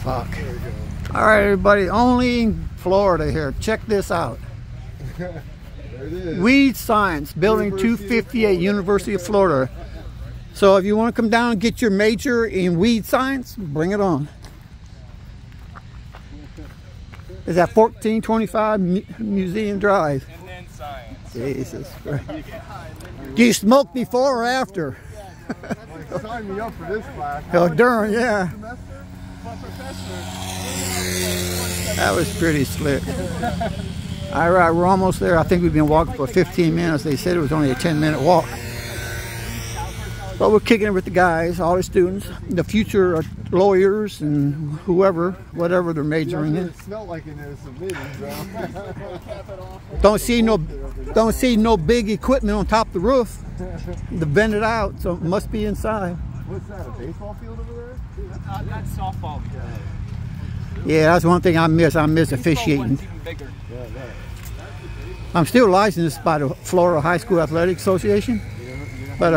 Fuck. All right, everybody. Only in Florida here. Check this out. There it is. Weed Science, Building 258, University of Florida. So if you want to come down and get your major in weed science, bring it on. Is that 1425 Museum Drive? And then science. Jesus Christ. Do you smoke before or after? Like, sign me up for this class. Oh, darn, yeah. That was pretty slick. All right, we're almost there. I think we've been walking for 15 minutes. They said it was only a 10-minute walk. But we're kicking it with the guys, all the students, the future lawyers and whoever, whatever they're majoring in. It smelled like in there some mittens, bro. Don't see no big equipment on top of the roof. They bend it out, so it must be inside. What's that, a baseball field over there? That's softball. Yeah, that's one thing I miss. I miss officiating. I'm still licensed by the Florida High School Athletic Association. But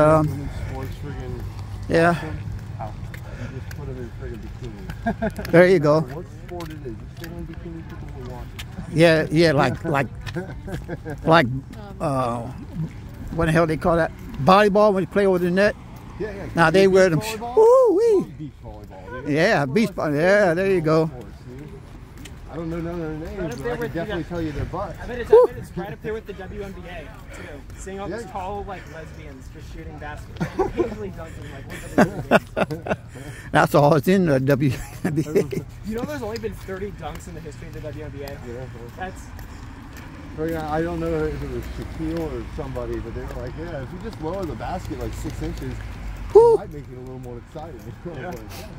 yeah. You just put them in friggin' bikini. There you go. What sport it is? You stay in bikini, people will watch it. Yeah, like what the hell they call that? Volleyball when you play over the net. Yeah. Now they wear them. Woo-wee. Beach volleyball. Yeah, beach ball. Yeah, there you go. I don't know none of their names, but I can definitely tell you their butts. I bet it's right up there with the WNBA, too. Seeing all these tall, like, lesbians just shooting baskets. Occasionally dunking, like, That's all it's in the WNBA. You know there's only been 30 dunks in the history of the WNBA? Yeah, That's... I don't know if it was Shaquille or somebody, but they were like, yeah, if you just lower the basket like 6 inches, it might make it a little more exciting. Yeah.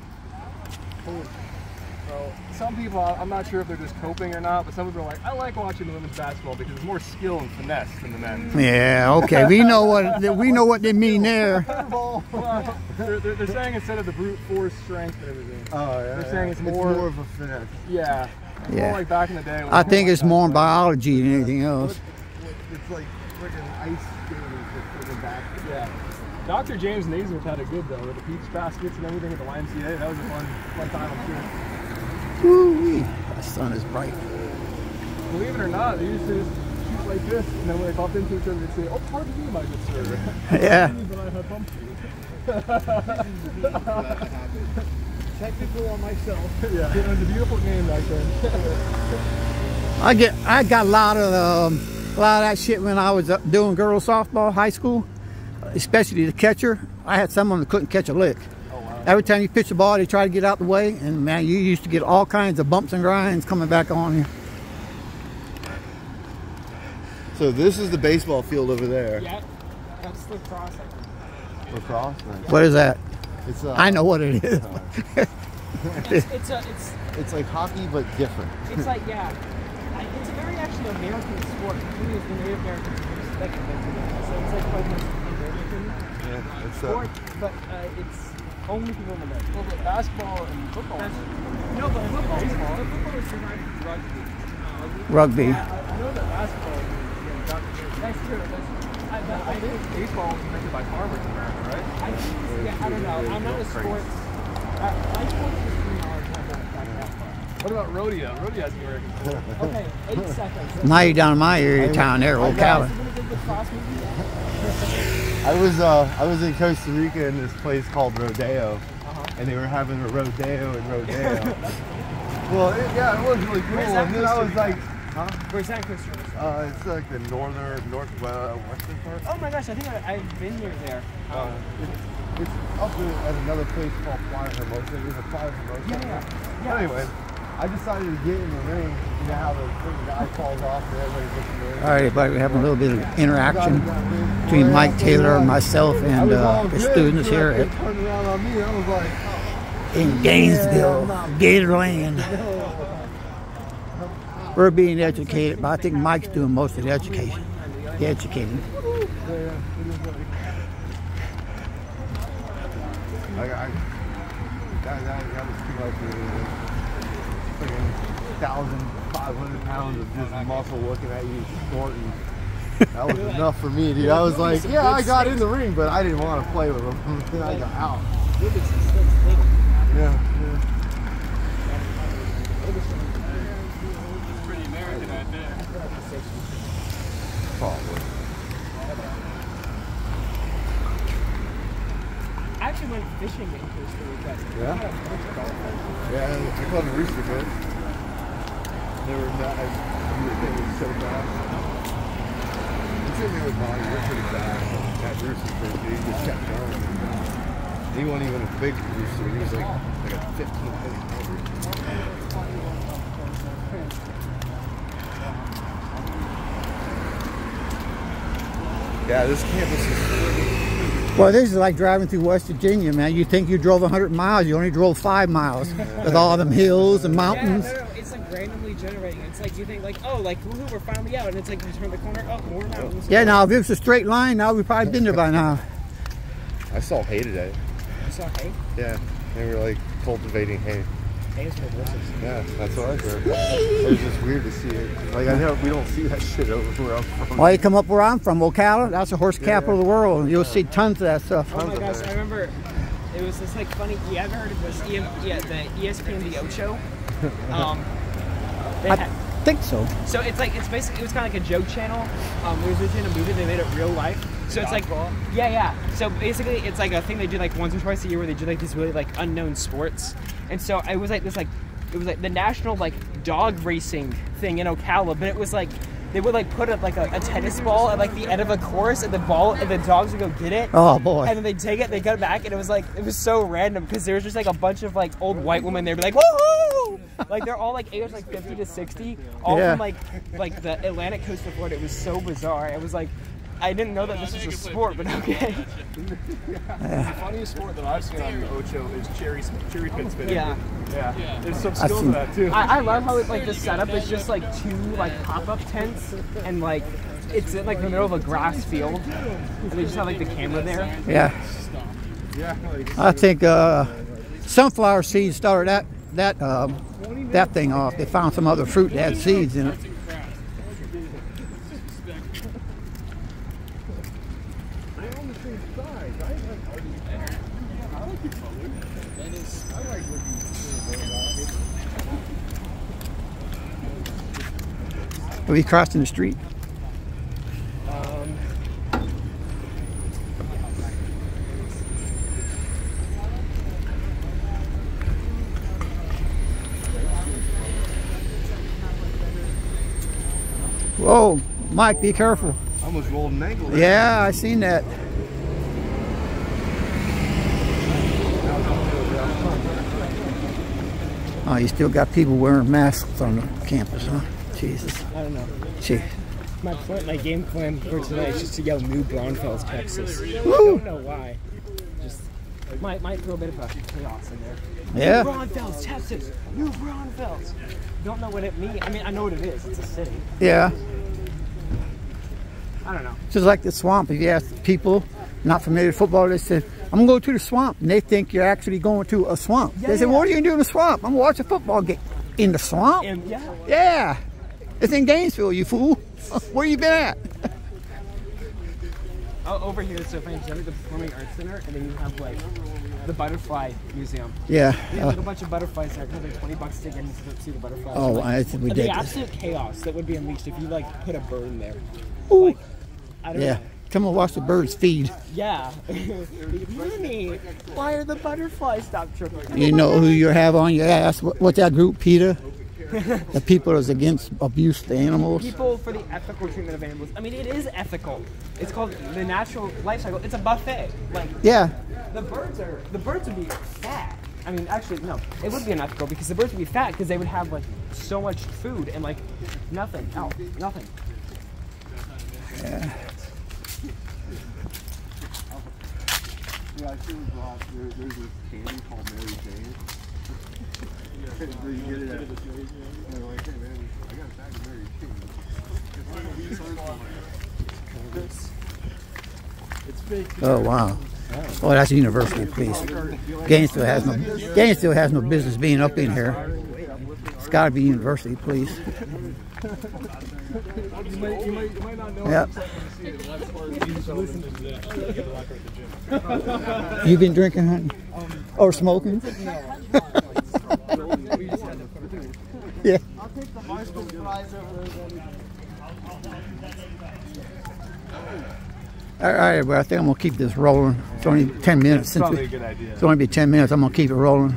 So some people, I'm not sure if they're just coping or not, but some people are like, I like watching women's basketball because there's more skill and finesse than the men. Yeah, okay. We know what they mean there. Well, they're saying instead of the brute force strength and everything, They're saying it's more of a finesse. Yeah. More like back in the day. I think it's more biology than anything else. It's like freaking ice skating for freaking basket. Yeah. Dr. James Naismith had it good though, with the peach baskets and everything at the YMCA. That was a fun time, I'm sure. Woo-wee. The sun is bright. Believe it or not, they used to just shoot like this, and then when they bumped into each other, they'd say, "Oh, pardon me, my good sir." Yeah. But I have bumped you. Technical on myself. Yeah. It was a beautiful game back then. I got a lot of that shit when I was doing girls softball, high school, especially the catcher. I had someone that couldn't catch a lick. Every time you pitch the ball, they try to get out the way, and man, you used to get all kinds of bumps and grinds coming back on you. So this is the baseball field over there. Yeah, that's lacrosse. Lacrosse? What is that? It's I know what it is. It's like hockey, but different. It's like, yeah. It's a very actually American sport. It is the Native Americans who respect it. So it's like quite an American sport, but it's only people in the America. Well, but basketball and football. No, but football is surviving rugby. Rugby. I know that basketball is That's true. I think baseball was invented by farmers in America, right? I don't know. I'm not a sports. My sports is 3 hours. What about rodeo? Rodeo is American sport. Okay, 8 seconds. Now you're down in my area town there, Ocala. I was in Costa Rica in this place called Rodeo, and they were having a rodeo in Rodeo. Well, it was really cool. And then I was like, huh? Where's that Costa Rica? It's like the northwestern part. Oh my gosh, I think I've been near there. It's up at another place called Playa Hermosa. There's a Playa Hermosa. Yeah. Anyway, I decided to get in the ring. You know how the guy falls off and everybody gets in the ring. All right, everybody, we're having a little bit of interaction between Mike Taylor and myself and the students here in Gainesville, Gatorland. We're being educated, but I think Mike's doing most of the education. The educating. That was too much. 1,500 pounds of just muscle looking at you snorting. That was enough for me, dude. I was like, yeah, I got in the ring, but I didn't want to play with them. Then I got out. Yeah. fishing in Costa Rica. Yeah? Yeah, I caught a rooster fish. They were so fast. He said they were body, they're pretty fast. That rooster fish, he just kept going. He wasn't even a big rooster, he was like a 15 pounder. Yeah, this campus is... Well, this is like driving through West Virginia, man. You think you drove 100 miles, you only drove 5 miles with all them hills and mountains. Yeah, no, it's like randomly generating. It's like you think like, oh, like woohoo, we're finally out, and it's like you turn the corner, oh, more mountains. Yeah, now if it was a straight line, now we've probably been there by now. I saw hay today. You saw hay? Yeah, they were like cultivating hay. Hay is for horses. Yeah, that's what I heard. It was just weird to see it. Like, I know we don't see that shit over where I'm from. Well, you come up where I'm from, Ocala, that's the horse capital of the world. You'll see tons of that stuff. Oh my gosh, I remember it was this like funny. You ever heard of this? The ESPN The Ocho? They I had, think so. so it's basically, it was kind of like a joke channel. It was originally a movie, they made it real life. So it's like, yeah. So basically, it's like a thing they do like once or twice a year where they do like these really like unknown sports. And so it was like this it was like the national like dog racing thing in Ocala, but it was like they would like put a tennis ball at like the end of a course, and the dogs would go get it. Oh boy. And then they take it, they go back, and it was so random because there was just like a bunch of like old white women there, be like woohoo! Like they're all like aged like 50 to 60, all from like the Atlantic coast of Florida. It was so bizarre. It was like, I didn't know that this was a sport, but okay. The funniest sport that I've seen on the Ocho is cherry pit spinning. Yeah. Yeah. There's some skill to that too. I love how it's like the setup is just like 2 like pop-up tents, and like it's in like the middle of a grass field, and they just have like the camera there. Yeah. Yeah. I think sunflower seeds started that thing off. They found some other fruit that had seeds in it. Are we crossing the street? Whoa, Mike, be careful. I almost rolled an ankle. Yeah, I seen that. Oh, you still got people wearing masks on the campus, huh? Jesus. I don't know. Gee. My game plan for tonight is just to yell New Braunfels, Texas. I don't know why. Just might throw a bit of a chaos in there. Yeah. New Braunfels, Texas. New Braunfels. Don't know what it means. I mean, I know what it is. It's a city. Yeah. I don't know. Just like the swamp. If you ask people not familiar with football, they say, I'm going to go to the swamp. And they think you're actually going to a swamp. They say, what are you going to do in the swamp? I'm going to watch a football game. In the swamp? Yeah. It's in Gainesville, you fool. Where you been at? Oh, over here, so funny. Because I'm at the Performing Arts Center, and then you have like the Butterfly Museum. Yeah. You have like a bunch of butterflies there. It's like $20 to get in to see the butterflies. Oh, like, it's ridiculous. The absolute chaos that would be unleashed if you like put a bird in there. Ooh. Like, I don't know. Come and watch the birds feed. Yeah. Mommy, why are the butterflies stop tripping? You know who you have on your ass? What's that group, PETA? The people that's against abuse to animals. People for the ethical treatment of animals. I mean, it is ethical. It's called the natural life cycle. It's a buffet. Like, yeah. The birds would be fat. I mean, actually, no, it would be unethical because the birds would be fat because they would have like so much food and like nothing else, nothing. Yeah. Yeah, I see there's this candy called Mary Jane. Where you get it at. And they're like, hey man, I got a bag of Mary Jane. It's fake. Oh wow. Oh, that's a university, please. Gainesville has no business being up in here. It's got to be university, please. You might not know. Yep. You been drinking, honey? Or smoking? Yeah. I'll take the high school fries over there then. All right, well, I think I'm gonna keep this rolling. It's only 10 minutes. It's probably a good idea. It's only be 10 minutes. I'm gonna keep it rolling.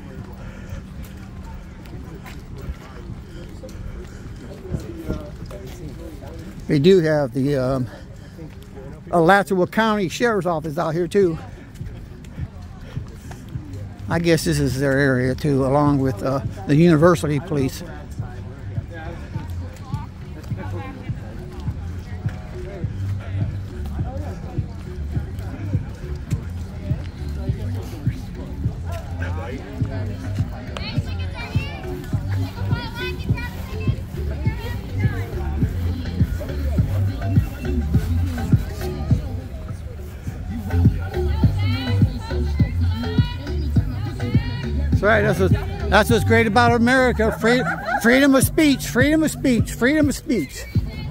They do have the Alachua County Sheriff's Office out here too. I guess this is their area too, along with the University Police. That's right. That's what's great about America. Freedom of speech. Freedom of speech. Freedom of speech.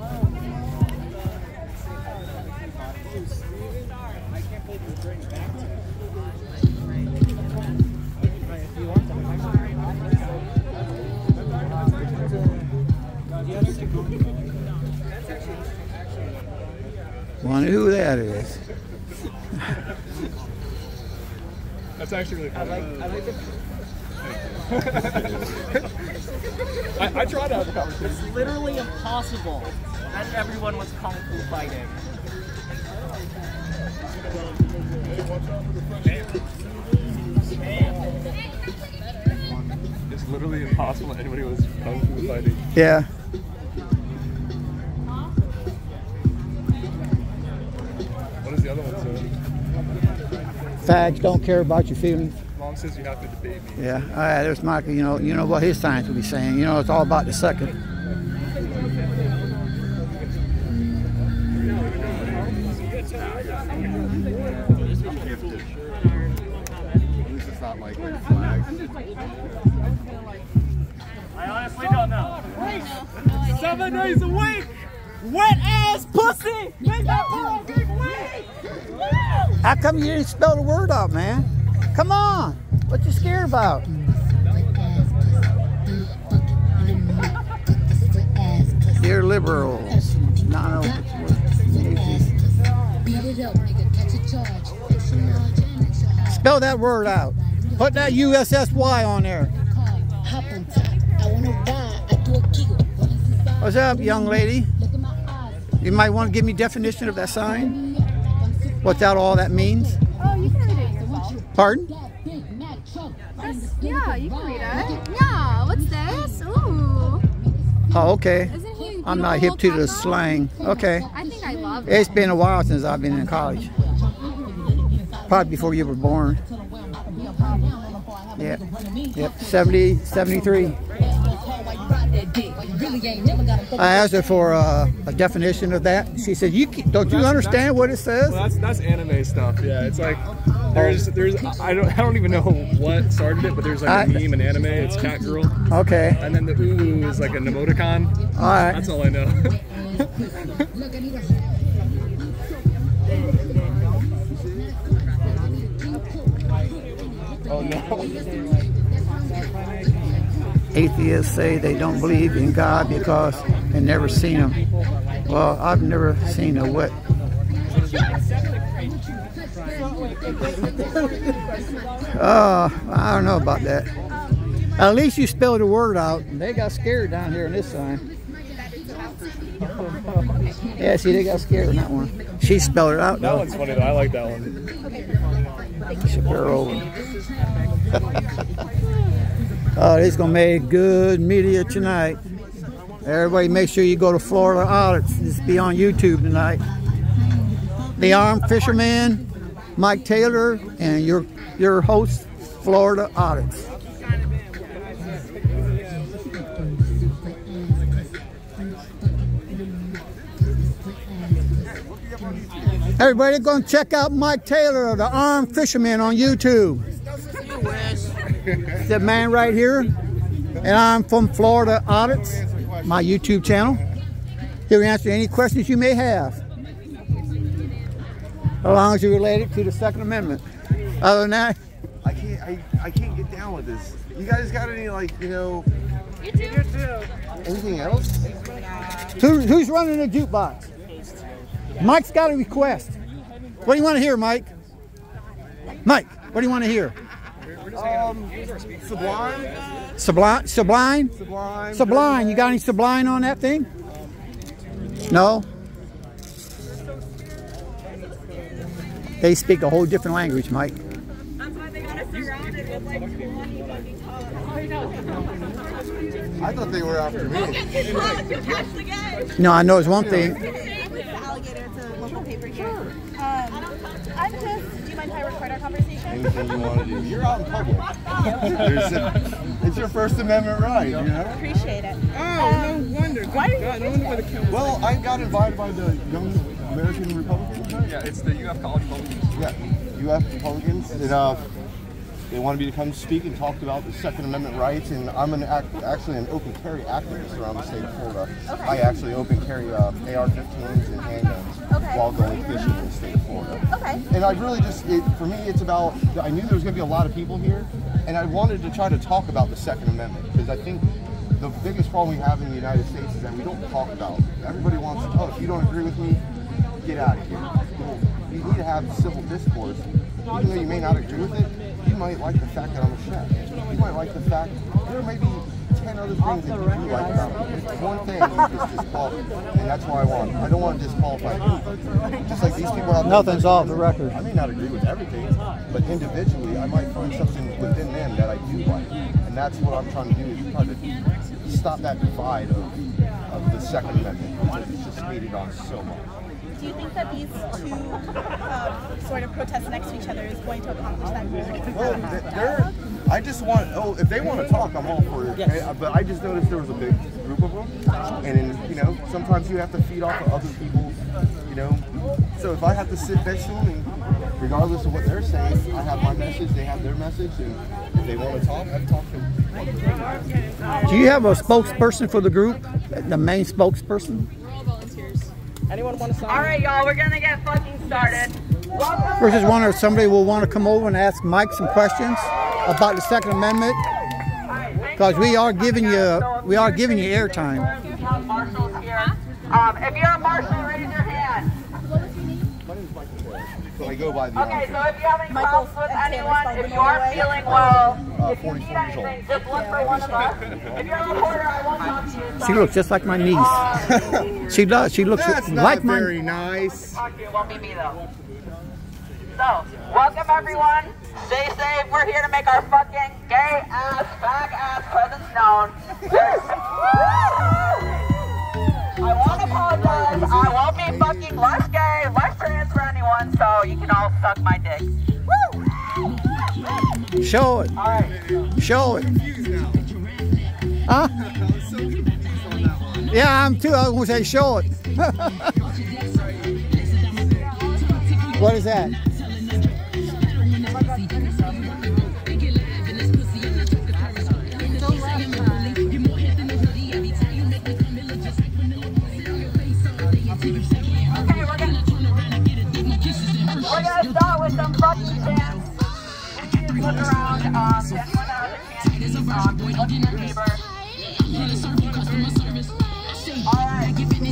Wonder who that is. That's actually really funny. I like it. I tried to have a conversation. It's literally impossible that everyone was kung fu fighting. It's literally impossible that anybody was kung fu fighting. Yeah. What is the other one saying? Fags don't care about your feelings. Mom says you have to debate me. Yeah. All right. There's Michael. You know what his science would be saying. You know, it's all about the second. At least it's not like flags. I honestly don't know. 7 days a week! Wet ass pussy! Make that whole big week! How come you didn't spell the word out, man? Come on. What you scared about? Dear liberals. No. Spell that word out. Put that USSY on there. What's up, young lady? You might want to give me a definition of that sign. What's that all that means? Oh, you can read it yourself. Pardon? Yeah, you can read it. Yeah, what's this? Ooh. Oh, okay. Isn't he I'm not hip to the slang. Okay. I think I love it. It's been a while since I've been in college. Probably before you were born. Yep. Yep. 70, 73. I asked her for a definition of that. She said, "Don't you understand what it says?" Well, that's anime stuff. Yeah, it's like there's I don't even know what started it, but there's like a meme in anime. It's cat girl. Okay. And then the ooh is like an emoticon. All right. That's all I know. Oh no. Atheists say they don't believe in God because they've never seen him. Well, I've never seen a what? I don't know about that. At least you spelled the word out. They got scared down here in this sign. Yeah, see, they got scared in that one. She spelled it out, That though. one's funny though. I like that one. Shapiro. Oh, this is going to make good media tonight. Everybody make sure you go to Florida Audits. This will be on YouTube tonight. The Armed Fisherman, Mike Taylor, and your host, Florida Audits. Everybody going to check out Mike Taylor, the Armed Fisherman, on YouTube. That man right here, and I'm from Florida Audits, my YouTube channel. He'll answer any questions you may have, as long as you relate it to the Second Amendment. Other than that, I can't get down with this. You guys got any, like, you know, anything else? who's running the jukebox? Mike's got a request. What do you want to hear, Mike? Mike, what do you want to hear? Sublime. Sublime? Sublime. You got any Sublime on that thing? No? They speak a whole different language, Mike. That's why they got us surrounded with like 20 fucking cars. I thought they were after me. No, I know it's one thing. Alligator, it's a local paper here. I'm just, do you mind if I record our conversation? Anything you want to do. You're out in public. It's your First Amendment right, you know? Appreciate it. Oh, no wonder. Why are you Well, I got invited by the Young American Republicans. Right? Yeah, it's the UF College Republicans. Yeah, UF Republicans. And, they wanted me to come speak and talk about the Second Amendment rights, and I'm actually an open carry activist around the state of Florida. Okay. I actually open carry AR-15s and handguns while going fishing in the state of Florida. Okay. And I really just, for me, it's about, I knew there was going to be a lot of people here, and I wanted to try to talk about the Second Amendment, because I think the biggest problem we have in the United States is that we don't talk about it. Everybody wants to, oh, if you don't agree with me, get out of here. You need to have civil discourse. Even though you may not agree with it, you might like the fact that I'm a chef. You might like the fact there may be 10 other things that you do like about me. But one thing you just disqualify, and that's why I don't want to disqualify anybody. Just like these people out there. Nothing's off the record. I may not agree with everything, but individually I might find something within them that I do like. And that's what I'm trying to do, is try to stop that divide of the Second Amendment, because it's just hated on so much. Do you think that these two sort of protests next to each other is going to accomplish that goal? Well, I just want, if they want to talk, I'm all for it. Yes. But I just noticed there was a big group of them. And, you know, sometimes you have to feed off of other people, you know. So if I have to sit next to them, and regardless of what they're saying, I have my message, they have their message, and if they want to talk, I talk to them. Do you have a spokesperson for the group? The main spokesperson? We're all volunteers. Anyone want to sign? All right, y'all, we're gonna get fucking started. Versus wonder if somebody will want to come over and ask Mike some questions about the Second Amendment, because we are giving you airtime. Marshall's here. If you're a marshal, raise your hand. So I go by the Okay, so if you have any problems with anyone, if you are feeling well, if you 44 need years old. anything, just look for one of us. If you're a reporter, I won't talk to you. She looks just like my niece. She does. She looks That's like not my. very nice. Talk to you, it won't be me though. So, welcome everyone. Stay safe. We're here to make our fucking gay ass, fag ass presence known. I want to apologize. I won't be fucking less gay, less trans for anyone, so you can all suck my dick. Woo! Show it. Alright. Show it. Huh? Yeah, I'm too. I was going to say show it. What is that? We're gonna start with some fucking chants. Look around, anyone has a chance, Justin Bieber. Alright.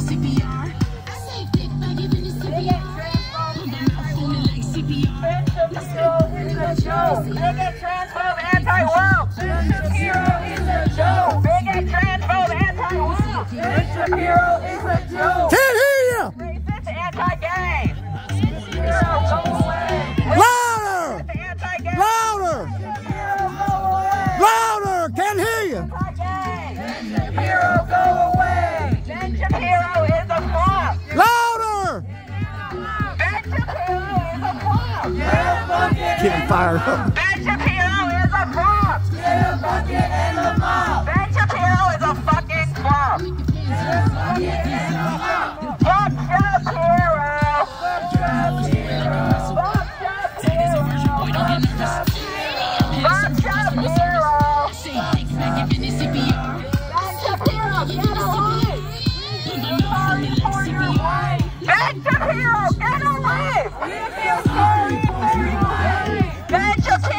Bigot, transphobe, anti-woke. Ben Shapiro is a joke. Bigot, transphobe, anti-woke. Ben Shapiro is a joke. Can't hear you. Racist, anti-gay. Ben Shapiro, go away. Louder. Anti-gay. Louder. Ben Shapiro, go away. Louder. Can't hear you. Anti-gay. Ben Shapiro, go away. Ben Shapiro is a flop. Louder. Ben Shapiro is a flop. Getting fired up. Ben Shapiro is a flop. Ben Shapiro is a fucking flop. Fuck Shapiro. Fuck Shapiro. Fuck Shapiro. Ben Shapiro, get away. Sorry for your wife. Ben Shapiro, get away. Ben Shapiro.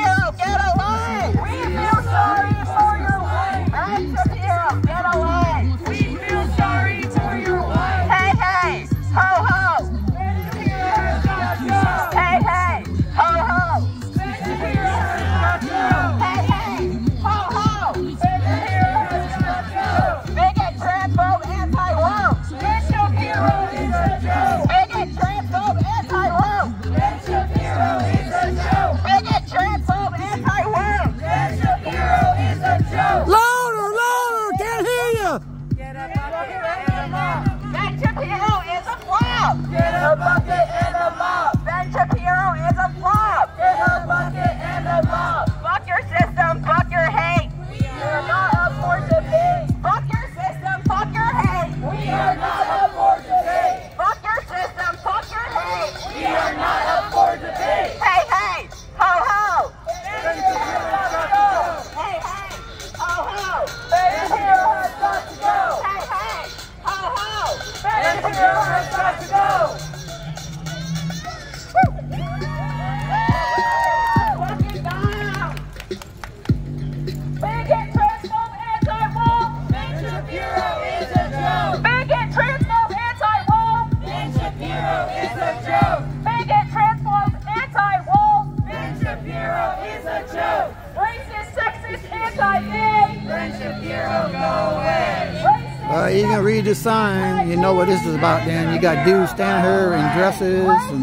you can read the sign, you know what this is about then. You got dudes standing here in dresses, and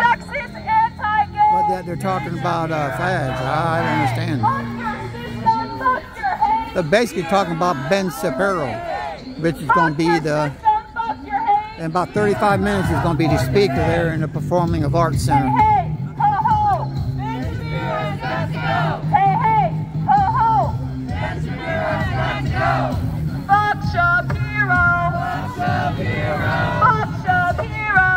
but that they're talking about fags. I don't understand. They're basically talking about Ben Shapiro, which is going to be the, in about 35 minutes, he's going to be the speaker there in the Performing of Arts Center. Fuck Shapiro! Fuck Shapiro! Fuck Shapiro!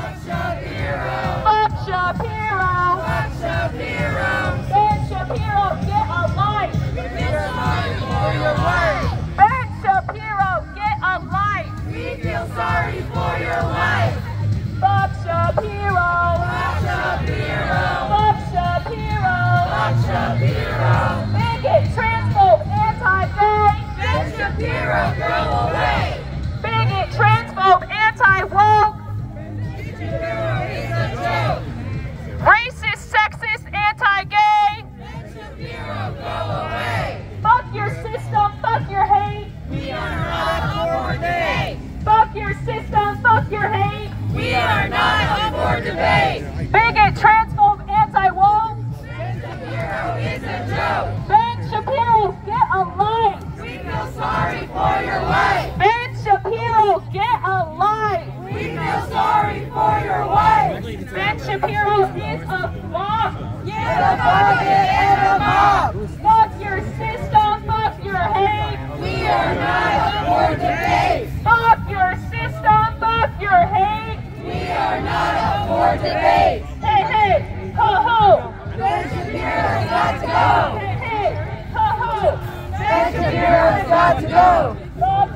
Fuck Shapiro! Fuck Shapiro! Ben Shapiro, get a life! We feel sorry for your wife! Ben Shapiro, get a life! We feel sorry for your wife! Fuck Shapiro! Fuck Shapiro! Fuck Shapiro! Fuck Shapiro! Bigot, transphobe, anti-gay! Ben Shapiro, go away! Bigot, transphobe, anti-woke! Ben Shapiro is a joke! Racist, sexist, anti-gay! Ben Shapiro, go away! Fuck your system, fuck your hate! We are not up for debate! Fuck your system, fuck your hate! We are not up for debate! Bigot, transphobe, anti-woke! Ben Shapiro is a joke! Ben Shapiro, get a life! We feel sorry for your wife! Ben Shapiro, get a life! We feel sorry for your wife! Ben Shapiro is a flop! Get a bucket and a mop! Fuck your system, fuck your hate! We are not up for debate! Fuck your system, fuck your hate! We are not up for debate! Hey, hey, ho, ho! Ben Shapiro's got to go! Hey, hey, ho, ho! Ben Shapiro's got to go! Fuck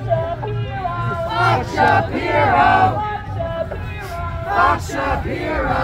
Shapiro! Fuck Shapiro! Fuck Shapiro!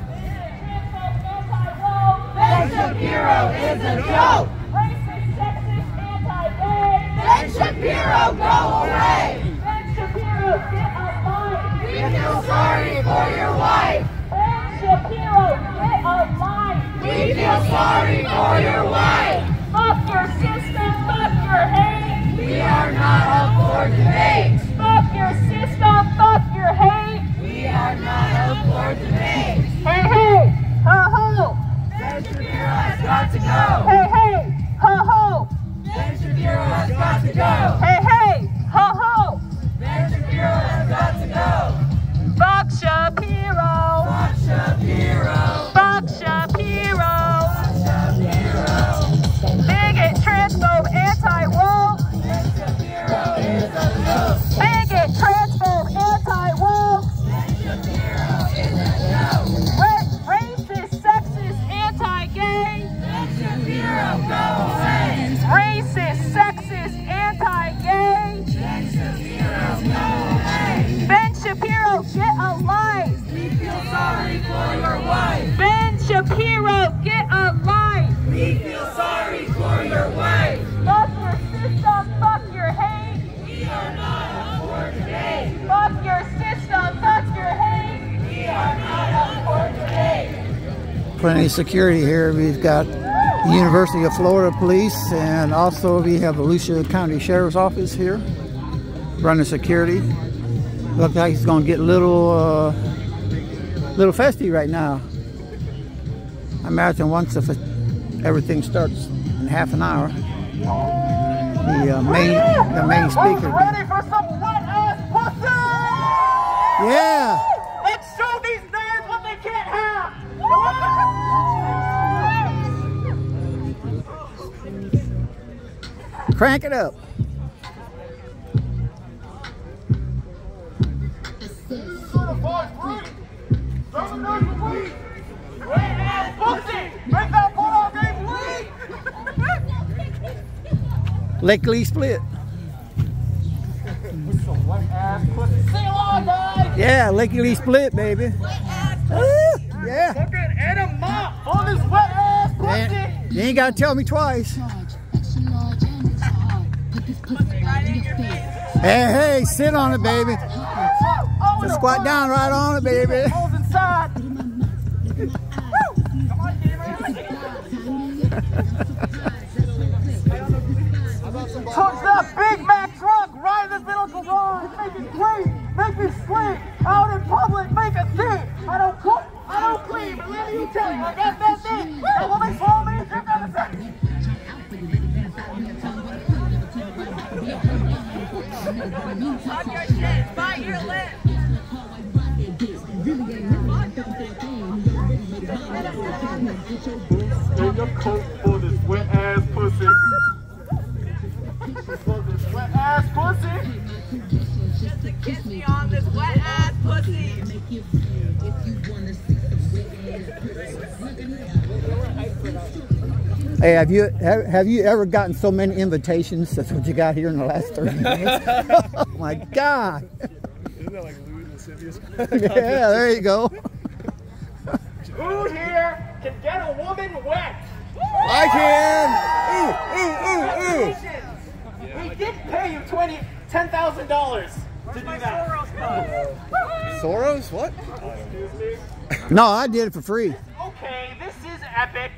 Ben Shapiro is a joke! Racist, sexist, anti-gay! Ben Shapiro, go away! Ben Shapiro, get a life! We feel sorry for your wife! Ben Shapiro, get a life! We feel sorry for your wife! Fuck your system, fuck your hate! We are not up for debate! Fuck your system, fuck your hate! We are not up for debate! Hey, hey, ho, ho! Ben Shapiro has got to go! Hey, hey, ho, ho! Ben Shapiro has got to go! Hey, hey, ho, ho! Ben Shapiro has got to go! Fuck Shapiro! Fuck Shapiro! Fuck Shapiro! Fuck Shapiro! Bigot, transphobe, anti-woke! Ben Shapiro is a joke! Bigot, transphobe, anti-woke! Ben Shapiro is a joke! Racist, sexist, anti-gay! Ben Shapiro, go away! Racist, sexist, anti-gay! Ben Shapiro, go away! Ben Shapiro, get a life! We feel sorry for your wife! Ben Shapiro, get a life! We feel sorry for your wife! Fuck your system, fuck your hate! We are not up for debate! Fuck your system, fuck your hate! We are not up for debate! Plenty of security here. We've got the University of Florida Police, and also we have the Volusia County Sheriff's Office here running security. Looks like it's going to get a little festy right now. I imagine once everything starts in half an hour, the main speaker. Ready for some wet ass pussy? Yeah. Let's show these nerds what they can't have. Crank it up. Lickety split. Yeah, lickety split, baby. Yeah. Fucking enema on this wet ass pussy. You ain't gotta tell me twice. Hey, hey, sit on it, baby. Just squat down right on it, baby. Holes inside. Took that Big Mac truck right in the hospital garage, make it clean, make it sweet. Out in public, make it see. I don't cook, I don't clean, but let me tell you, I got that thing. And when they saw me, they're gonna say. On your shit, bite your lip. In your coat for this wet ass pussy. For this wet ass pussy. Kiss me on this wet ass pussy. Hey, have you ever gotten so many invitations? That's what you got here in the last 30 minutes. Oh my God! Isn't that like Louis Lascivious? Yeah, there you go. Who here can get a woman wet? I can! We did pay you $10,000 to do that. Soros? What? Excuse me? No, I did it for free. Okay, this is epic.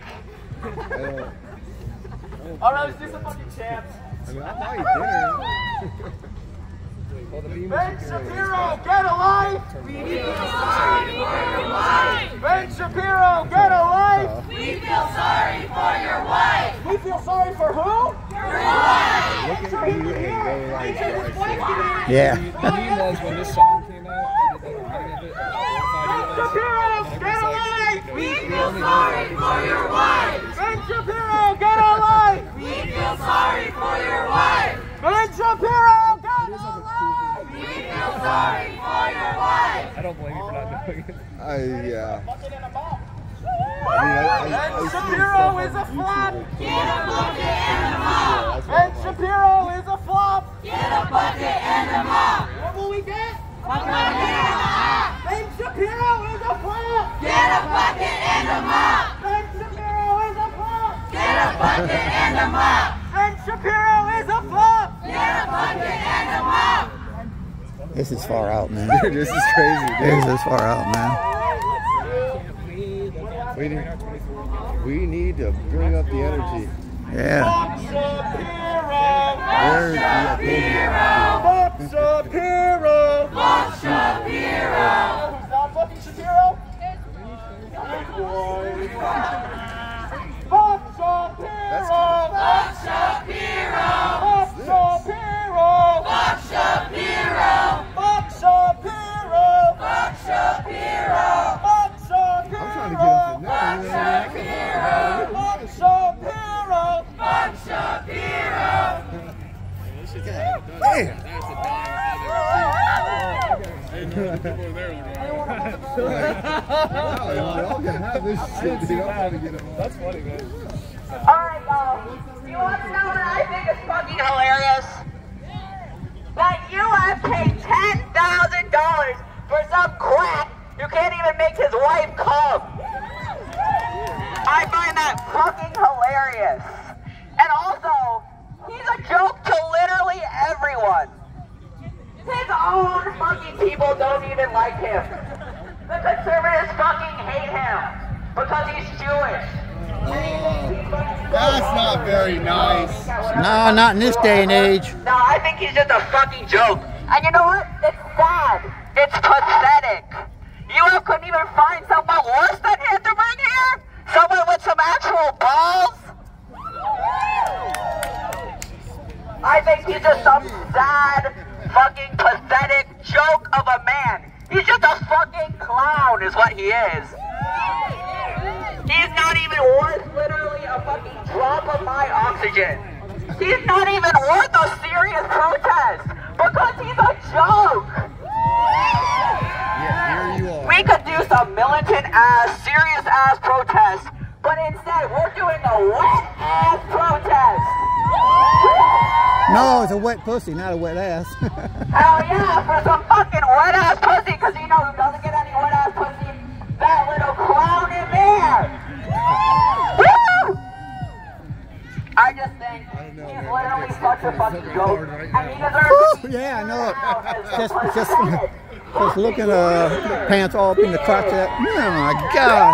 Alright, let's do some fucking chants. I mean, I'll buy you dinner. Ben Shapiro, get a life! We feel sorry for your wife! Ben Shapiro, get a life! We feel sorry for your wife. We feel sorry for who? Your wife. Look at you and go like that. Yeah. The meme was when this song came out, Ben Shapiro, get a life! We feel sorry for your wife. Ben Shapiro, get a life! We feel sorry for your wife. Ben Shapiro, get a life! We feel sorry for your wife. I don't blame you for not doing it. Yeah. Bucket in a box. Ben Shapiro is a flop! Get a bucket and a mop. Ben Shapiro is a flop! Get a bucket and a mop. What will we get? A bucket and a mop. Ben Shapiro is a flop! Get a bucket and a mop. Ben Shapiro is a flop! Get a bucket and a mop. Ben Shapiro is a flop! Get a bucket and a mop. This is far out, man. Dude, this is crazy, dude. This is far out, man. We need to bring up the energy. Yeah. Bob Shapiro! There's the Bob Shapiro! Bob Shapiro. Who's not fucking Shapiro? Bob Shapiro! Bob Shapiro. Bob Shapiro! Bob Shapiro. Bob Shapiro! Bob Shapiro. Bob Shapiro! I'm trying to get up in there. Bob Shapiro! Bob Shapiro. Damn! Y'all can have this shit, dude. I'm trying to get it. That's funny, man. Alright, y'all. You want to know what I think is fucking hilarious? That you have paid $10,000 for some quack who can't even make his wife come. I find that fucking hilarious. And also, he's a joke to literally everyone. His own fucking people don't even like him. The conservatives fucking hate him because he's Jewish. That's not very nice. No, not in this day and age. No, I think he's just a fucking joke. And you know what? It's sad. It's pathetic. You couldn't even find someone worse than him to bring here? Someone with some actual balls? I think he's just some sad, fucking pathetic joke of a man. He's just a fucking clown is what he is. He's not even worth literally a fucking drop of my oxygen. He's not even worth a serious protest because he's a joke. Yeah, here you are. We could do some militant ass, serious ass protests, but instead we're doing a wet ass protest. No, it's a wet pussy, not a wet ass. Hell yeah, for some fucking wet ass pussy, because you know who doesn't get any wet ass pussy? That little clown in there. Woo! I just think he's literally such a fucking joke, and he deserves to be Yeah, I know it. out as a Just pathetic. looking pants all up in the crotch of that. Oh my God.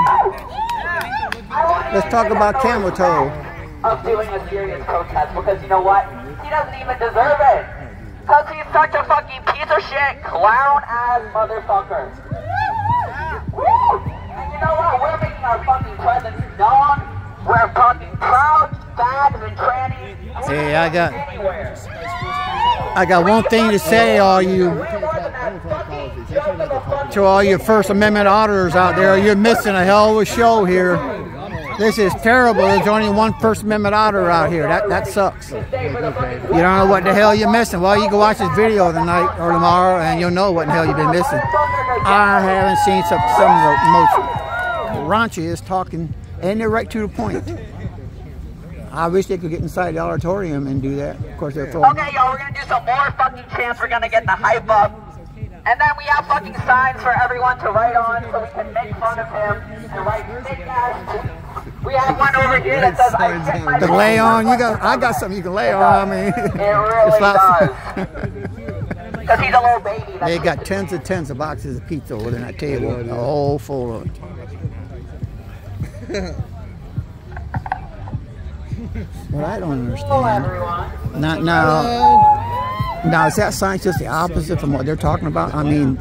Let's talk about camel toe. Of doing a serious protest, because you know what? He doesn't even deserve it. Because he's such a fucking piece of shit, clown-ass motherfucker. Woo! And you know what? We're making our fucking presence known. We're fucking proud fags and trannies. Hey, I got one thing to say, all you to all your First Amendment auditors out there. You're missing a hell of a show here. This is terrible. There's only one First Amendment auditor out here. That sucks. You don't know what the hell you're missing. Well, you can watch this video tonight or tomorrow, and you'll know what the hell you've been missing. I haven't seen some of the most raunchiest talking, and they're right to the point. I wish they could get inside the auditorium and do that. Of course, they're throwing. Okay, y'all, we're gonna do some more fucking chants. We're gonna get the hype up. And then we have fucking signs for everyone to write on so we can make fun of him and write thick ass. We have one over here that says, I get my to lay on. I got something you can lay on. I mean, it really does. Because he's a little baby. They got tens of boxes of pizza over there on that table. A whole full of it. What I don't understand. Now is that sign just the opposite from what they're talking about? I mean,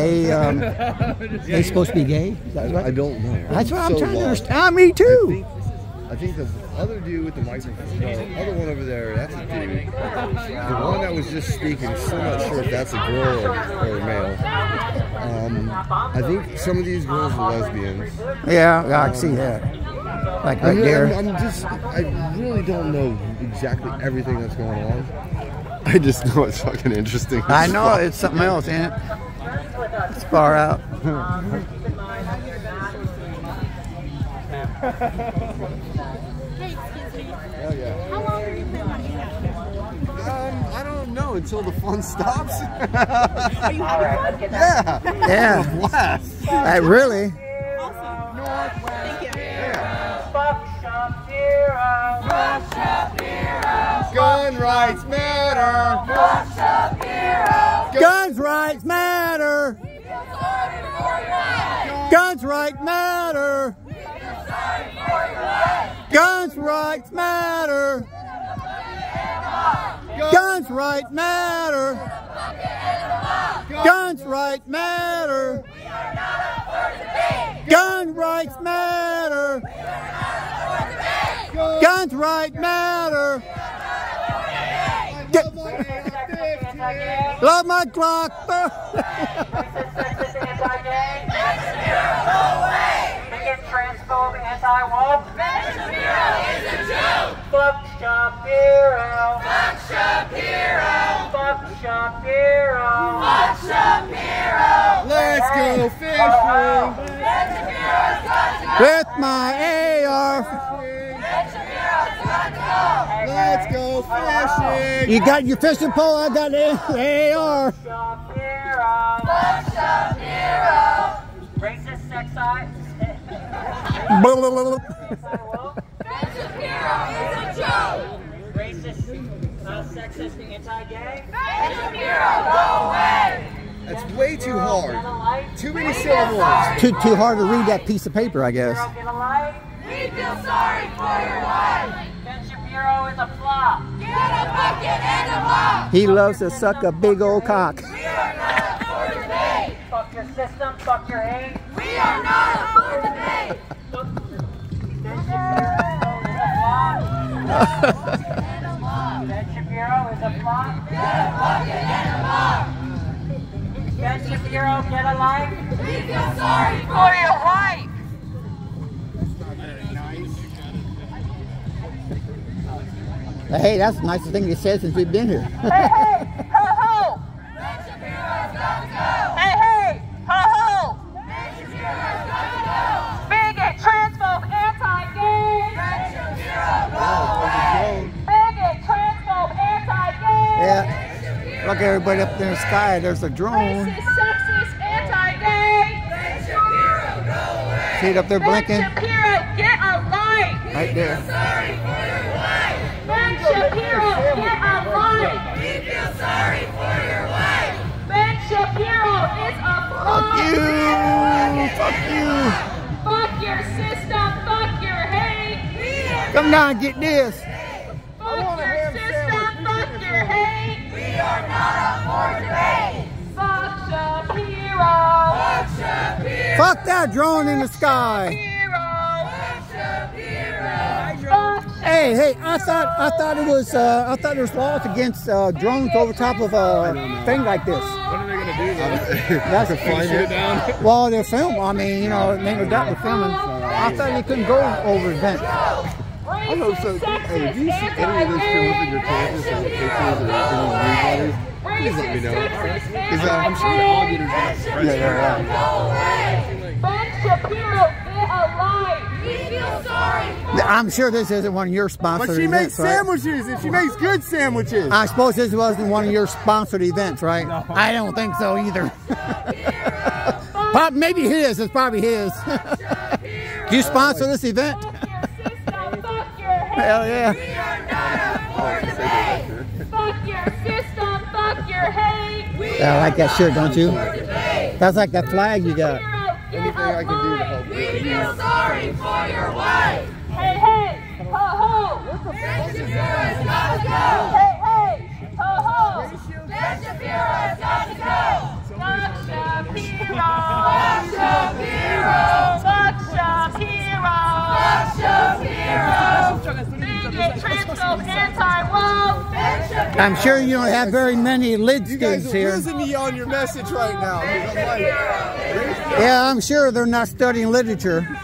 they supposed to be gay? Is that right? I don't know. That's what I'm trying to understand. Me too. I think the other dude with the microphone, the other one over there, that's a dude. The one that was just speaking, still not sure if that's a girl or a male. I think some of these girls are lesbians. Yeah, I can see that. Like right there. I really don't know exactly everything that's going on. I just know it's fucking interesting. I know it's something else, ain't it? It's far out. Hey, excuse me. Oh, yeah. How long are you planning on hanging out? I don't know until the fun stops. Are you having fun? Yeah. Yeah. Blast. Really? Awesome. Thank you. Gun rights matter. Guns rights matter. Guns rights matter. Guns rights matter. Guns rights matter. Guns rights matter. Gun rights matter. Guns rights matter. Love my clock. Transphobe, anti-woke. Fuck Shapiro. Fuck Shapiro. Fuck Shapiro. Fuck Shapiro. Let's go fishing. With my AR. Let's go fishing. You got your fishing pole, I got the AR. Shapiro. Fuck Shapiro. Racist sex eye. Racist, sexist, anti-gay. That's way too hard. Too many syllables. Too hard to read that piece of paper, I guess. We feel sorry for your wife. Ben Shapiro is a flop. Get a bucket and a mop. He loves to suck a big old cock. We are not up for debate. Fuck your system, fuck your hate. We are not up for debate. Ben Shapiro is a flop. Get a bucket and a mop. Ben Shapiro, get a life. We feel sorry For your wife. Hey, that's the nicest thing you said since we've been here. Hey, hey, ho, ho. Ben Shapiro's got to go. Hey, hey, ho, ho. Ben Shapiro's got to go. Bigot, transphobe, anti-gay. Ben Shapiro, go away. Bigot, transphobe, anti-gay. Yeah. Look, everybody up there in the sky, there's a drone. Racist, sexist, anti-gay. Ben Shapiro, go away. See it up there blinking? Ben Shapiro, get a life. Right there. Sorry for your wife. Ben Shapiro, get a life. We feel sorry for your wife. Ben Shapiro is a Fuck fraud. you! Fuck you! Fuck your system, fuck your hate. Come down and get this. Fuck your system, fuck your hate. We are not Fuck that drone in the sky. Hey, I thought it was I thought there was laws against drones over top of a thing like this. What are they gonna do then? That's Shoot it down? Well, they're filming. I mean, you know, ain't no doubt they're filming. I thought they couldn't go over events. I hope so. Hey, do you see any of this show up in your campus or pictures or newsletters? Please let me know. Is that, I'm sure the alligators got Ben Shapiro, get a life. We feel sorry for I'm sure this isn't one of your sponsored but she events, makes right? sandwiches, and she makes good sandwiches. I suppose this wasn't one of your sponsored events, right? No. I don't think so either. Maybe his. It's probably his. Do you sponsor this event? Hell yeah. Fuck your system, fuck your hate. Yeah, I like that shirt, don't you? That's like that flag you got. Anything I can do to help. We feel sorry for your wife. Hey, hey, ho, ho. Ben Shapiro's gotta go. Hey, hey, ho, ho. Ben Shapiro's gotta go. Fuck Shapiro. Fuck Shapiro. Fuck Shapiro. Fuck Shapiro. Bigot, transphobe, anti-woke. I'm sure you don't have very many lid You guys students are here. losing me on your message right now. Because I'm like, Yeah, I'm sure they're not studying literature. We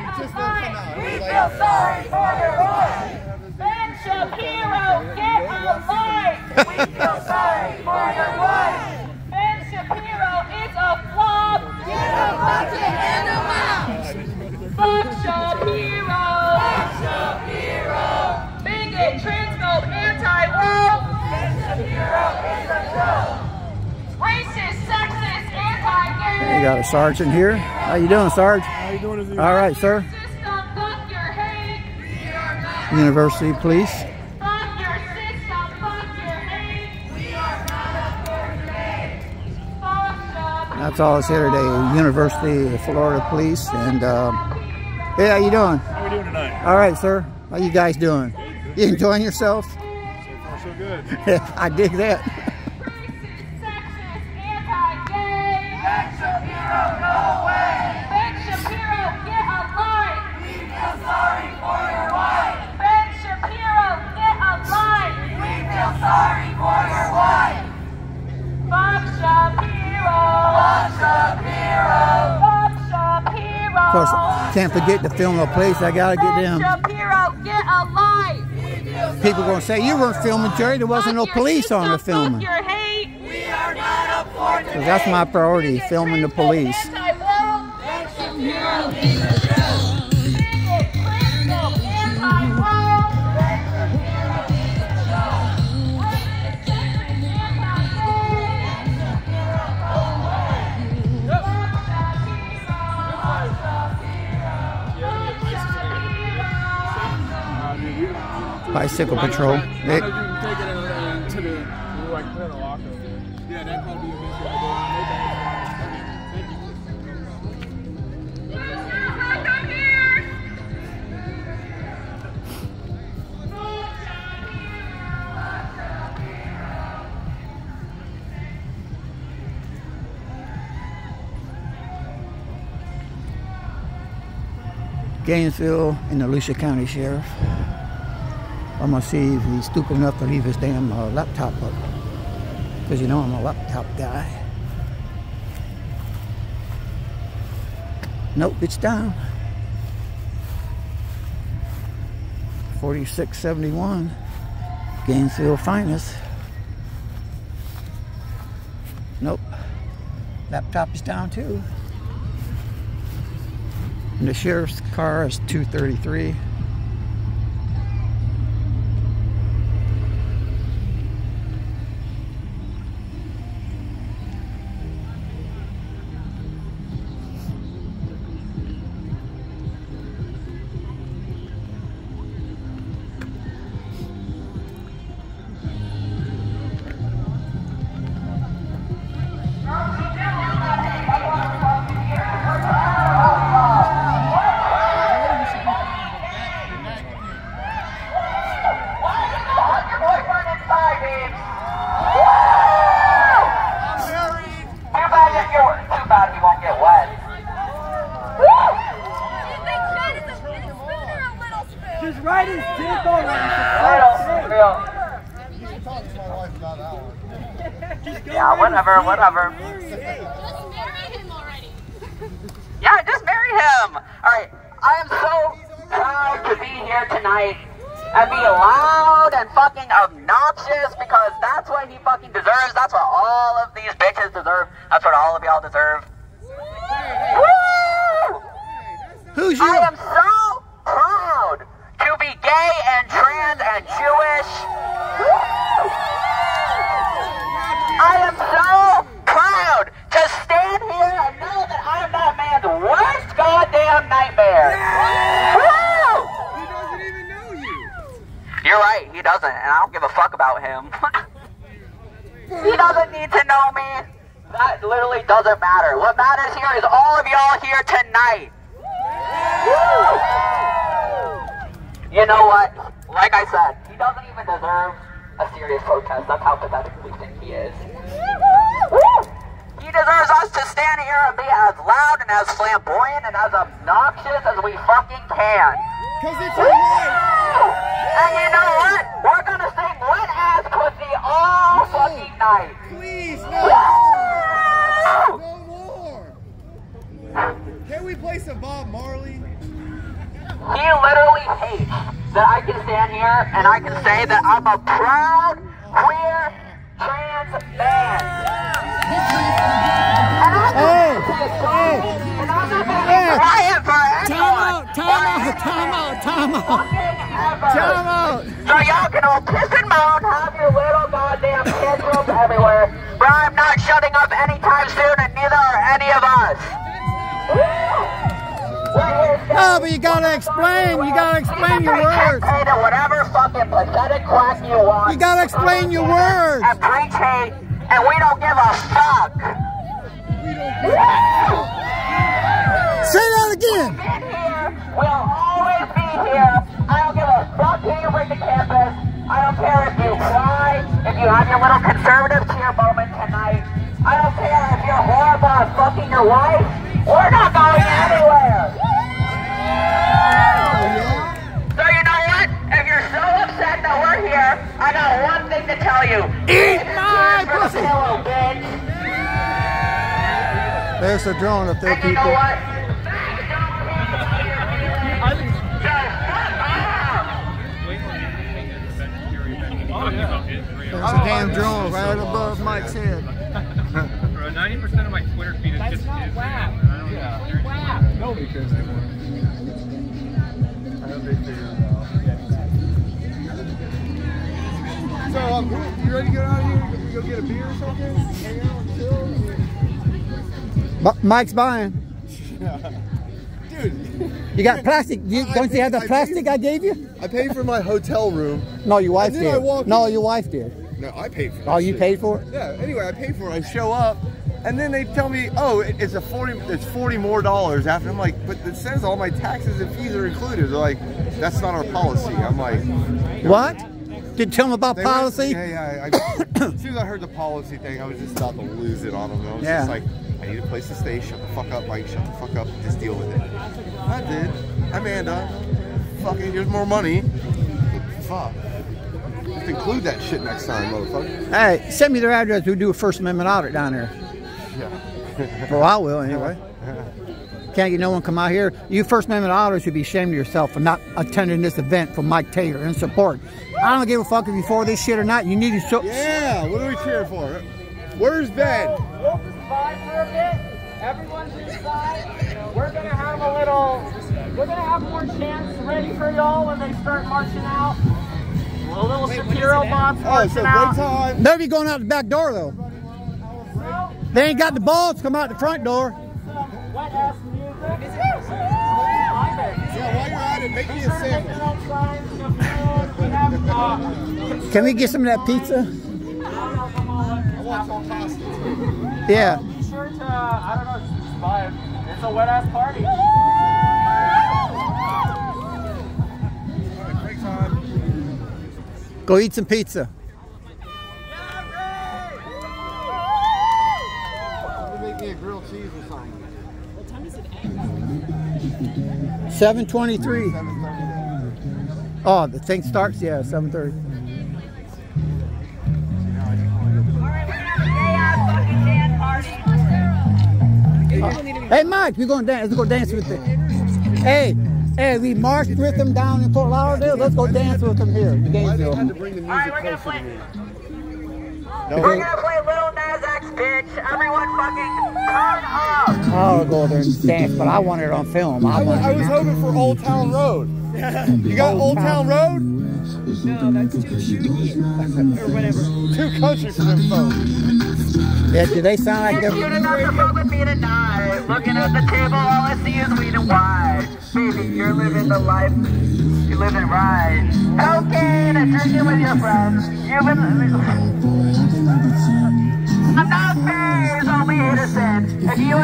feel sorry for your wife. Ben Shapiro, get a life. We feel sorry for your wife. Ben Shapiro is a flop. Get a budget and a mouse. Fuck Shapiro. Fuck Shapiro. Bigot, transphobe, anti-woke. Ben Shapiro is a joke. Racist, sexist, anti-gay. You got a sergeant here. How you doing, Sarge? How you doing? All right, sir. System, fuck your hate. We are not. University police. Fuck your system, fuck your hate. We are not a fourth grade. Fuck Shapiro. That's all that's here today. University of Florida Police. And hey, how you doing? How we doing tonight? All right, sir. How you guys doing? You enjoying yourselves? So far, so good. I dig that. Racist, sexist, anti-gay. Ben Shapiro, go away. Ben Shapiro, get a life. We feel sorry for your wife. Ben Shapiro, get a life. We feel sorry for your wife. Fuck Shapiro. Fuck Shapiro. Fuck Shapiro. Of course, can't forget the film of place. I gotta get them. Ben Shapiro, get a life. People gonna say you weren't filming, Jerry. There wasn't no Fuck your police on the system, filming. fuck your hate. We are not a fourth So that's my priority, filming the police. Anti-woke. Ben Shapiro is a joke. Bigot, transphobe, anti-woke. Ben Shapiro is a joke. Racist, sexist, anti-gay. Ben Shapiro, go away. Fuck Shapiro. Fuck Shapiro. Bicycle patrol. I don't know if you can take it to the like put it in a locker. Yeah, that'd probably be a good Gainesville and the Lucia County Sheriff. I'm gonna see if he's stupid enough to leave his damn laptop up. Because you know I'm a laptop guy. Nope, it's down. 4671. Gainesville finest. Nope. Laptop is down too. And the sheriff's car is 233. Yeah, whatever. Just marry him already. Yeah, just marry him. All right, I am so proud to be here tonight and be loud and fucking obnoxious because that's what he fucking deserves. That's what all of these bitches deserve. That's what all of y'all deserve. Woo! Who's you? I am so proud to be gay and trans and Jewish. I am so proud to stand here and know that I am that man's worst goddamn nightmare. Woo! He doesn't even know you. You're right, he doesn't, and I don't give a fuck about him. He doesn't need to know me. That literally doesn't matter. What matters here is all of y'all here tonight. Woo! You know what? Like I said, he doesn't even deserve a serious protest. That's how pathetic we think he is. Woo! He deserves us to stand here and be as loud and as flamboyant and as obnoxious as we fucking can. Because it's your life. And you know what? We're gonna sing wet ass pussy all fucking night. Please, no. Woo! No more. Can we play some Bob Marley? He literally hates that I can stand here and I can say that I'm a proud queer trans man. And I'm not gonna be quiet for anyone. Time out. So y'all can all piss and moan, have your little goddamn tantrums everywhere, but I'm not shutting up anytime soon, and neither are any of us. Oh, but you gotta explain. You gotta explain your words. Say to whatever fucking pathetic quack you want. You gotta explain your words. And preach hate, and we don't give a fuck. Say that again. Been here, we'll always be here. I don't give a fuck who you bring to campus. I don't care if you cry, if you have your little conservative cheer moment tonight. I don't care if you're horrible at fucking your wife. We're not going anywhere. So you know what? If you're so upset that we're here, I got one thing to tell you. Eat my Cheers for the pussy. pillow, bitch. There's the drone up there, And you know people. what? There's a damn drone right above Mike's head. 90% of my Twitter feed is just not his. WAP. Yeah. Nobody cares anymore. I hope they figure it out. So, you ready to get out of here? We go get a beer or something? Hang out and chill? Mike's buying. Dude. You got plastic. Don't you have the plastic I gave you? I paid for my hotel room. No, your wife And then I did. walk No, in. your wife did. No, I paid for it. Oh, you paid for it? Yeah, anyway, I paid for it. I show up, and then they tell me, oh, it's $40 more after. I'm like, but it says all my taxes and fees are included. They're like, that's not our policy. I'm like, What? Did you tell them about they policy? Went, yeah. As soon as I heard the policy thing, I was just about to lose it on them. I was just like, I need a place to stay. Shut the fuck up, Mike. Shut the fuck up. Just deal with it. I did. Amanda. Fucking, here's more money. Fuck. Just include that shit next time, motherfucker. Hey, send me their address. We'll do a First Amendment audit down there. Yeah. Well, I will anyway. Can't get no one come out here. You First Amendment auditors should be ashamed of yourself for not attending this event for Mike Taylor in support. I don't give a fuck if you for this shit or not. You need to show. Yeah, what are we cheering for? Where's Ben? We'll just vibe for a bit. Everyone's inside. We're gonna have more chants ready for y'all when they start marching out. A little Shapiro bots Oh, marching so break out. time. They'll be going out the back door though. They ain't got the balls to come out the front door. Wet ass music. Yeah, while you're at it, make me a sandwich. Can we get some of that pizza? I want some pasta. Yeah. Be sure to, I don't know, just vibe. It's a wet ass party. Alright, break time. Go eat some pizza. Make me a grilled cheese or something. 7:23. 7:30. Oh, the thing starts, yeah, 7:30. Hey, Mike, we're going to dance. Let's go dance with them. Hey, we marched with them down in Fort Lauderdale. Let's go dance with them here in Gainesville. I had to bring the music closer to me. No, We're gonna play Little Nas X, bitch. Everyone fucking turn up. I'll go there and dance, but I want it on film. I was hoping for Old Town Road. You got Old Town Road? No, that's too shooty. Or whatever. Too country for them folks. Yeah, do they sound like You're they're... cute enough to fuck with me tonight. Looking at the table, all I see is weed and wine. Baby, you're living the life. You're living right. Cocaine and drinking with your friends. You've been... I'm not phased, only innocent. If you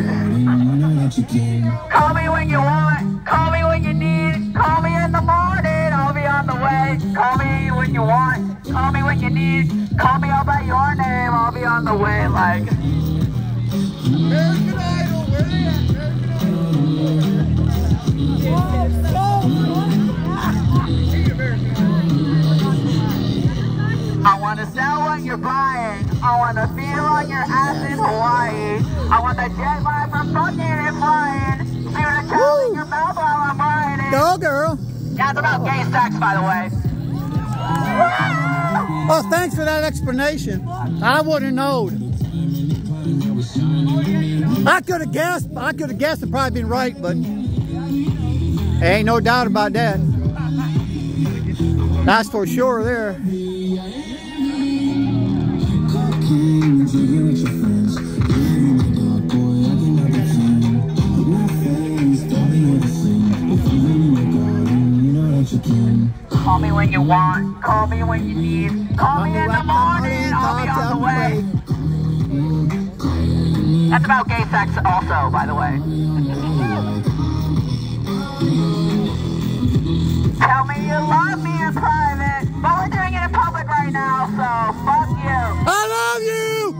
call me when you want, call me when you need, call me in the morning, I'll be on the way. Call me when you want, call me when you need, call me out by your name, I'll be on the way. Like American Idol, where they at? I wanna sell what you're buying. I wanna feel on your ass in Hawaii. I want the jet lag from fucking and flying. Shoot a cow in your mouth while I'm riding. Go, girl. That's about gay sex, by the way. Oh, thanks for that explanation. I wouldn't have known. I could have guessed and probably been right, but there ain't no doubt about that. That's for sure there. Call me when you want, call me when you need, call me in the morning, I'll be on the way. That's about gay sex also, by the way. Tell me you love me in private, but we're doing it in public right now, so fuck you. I love you!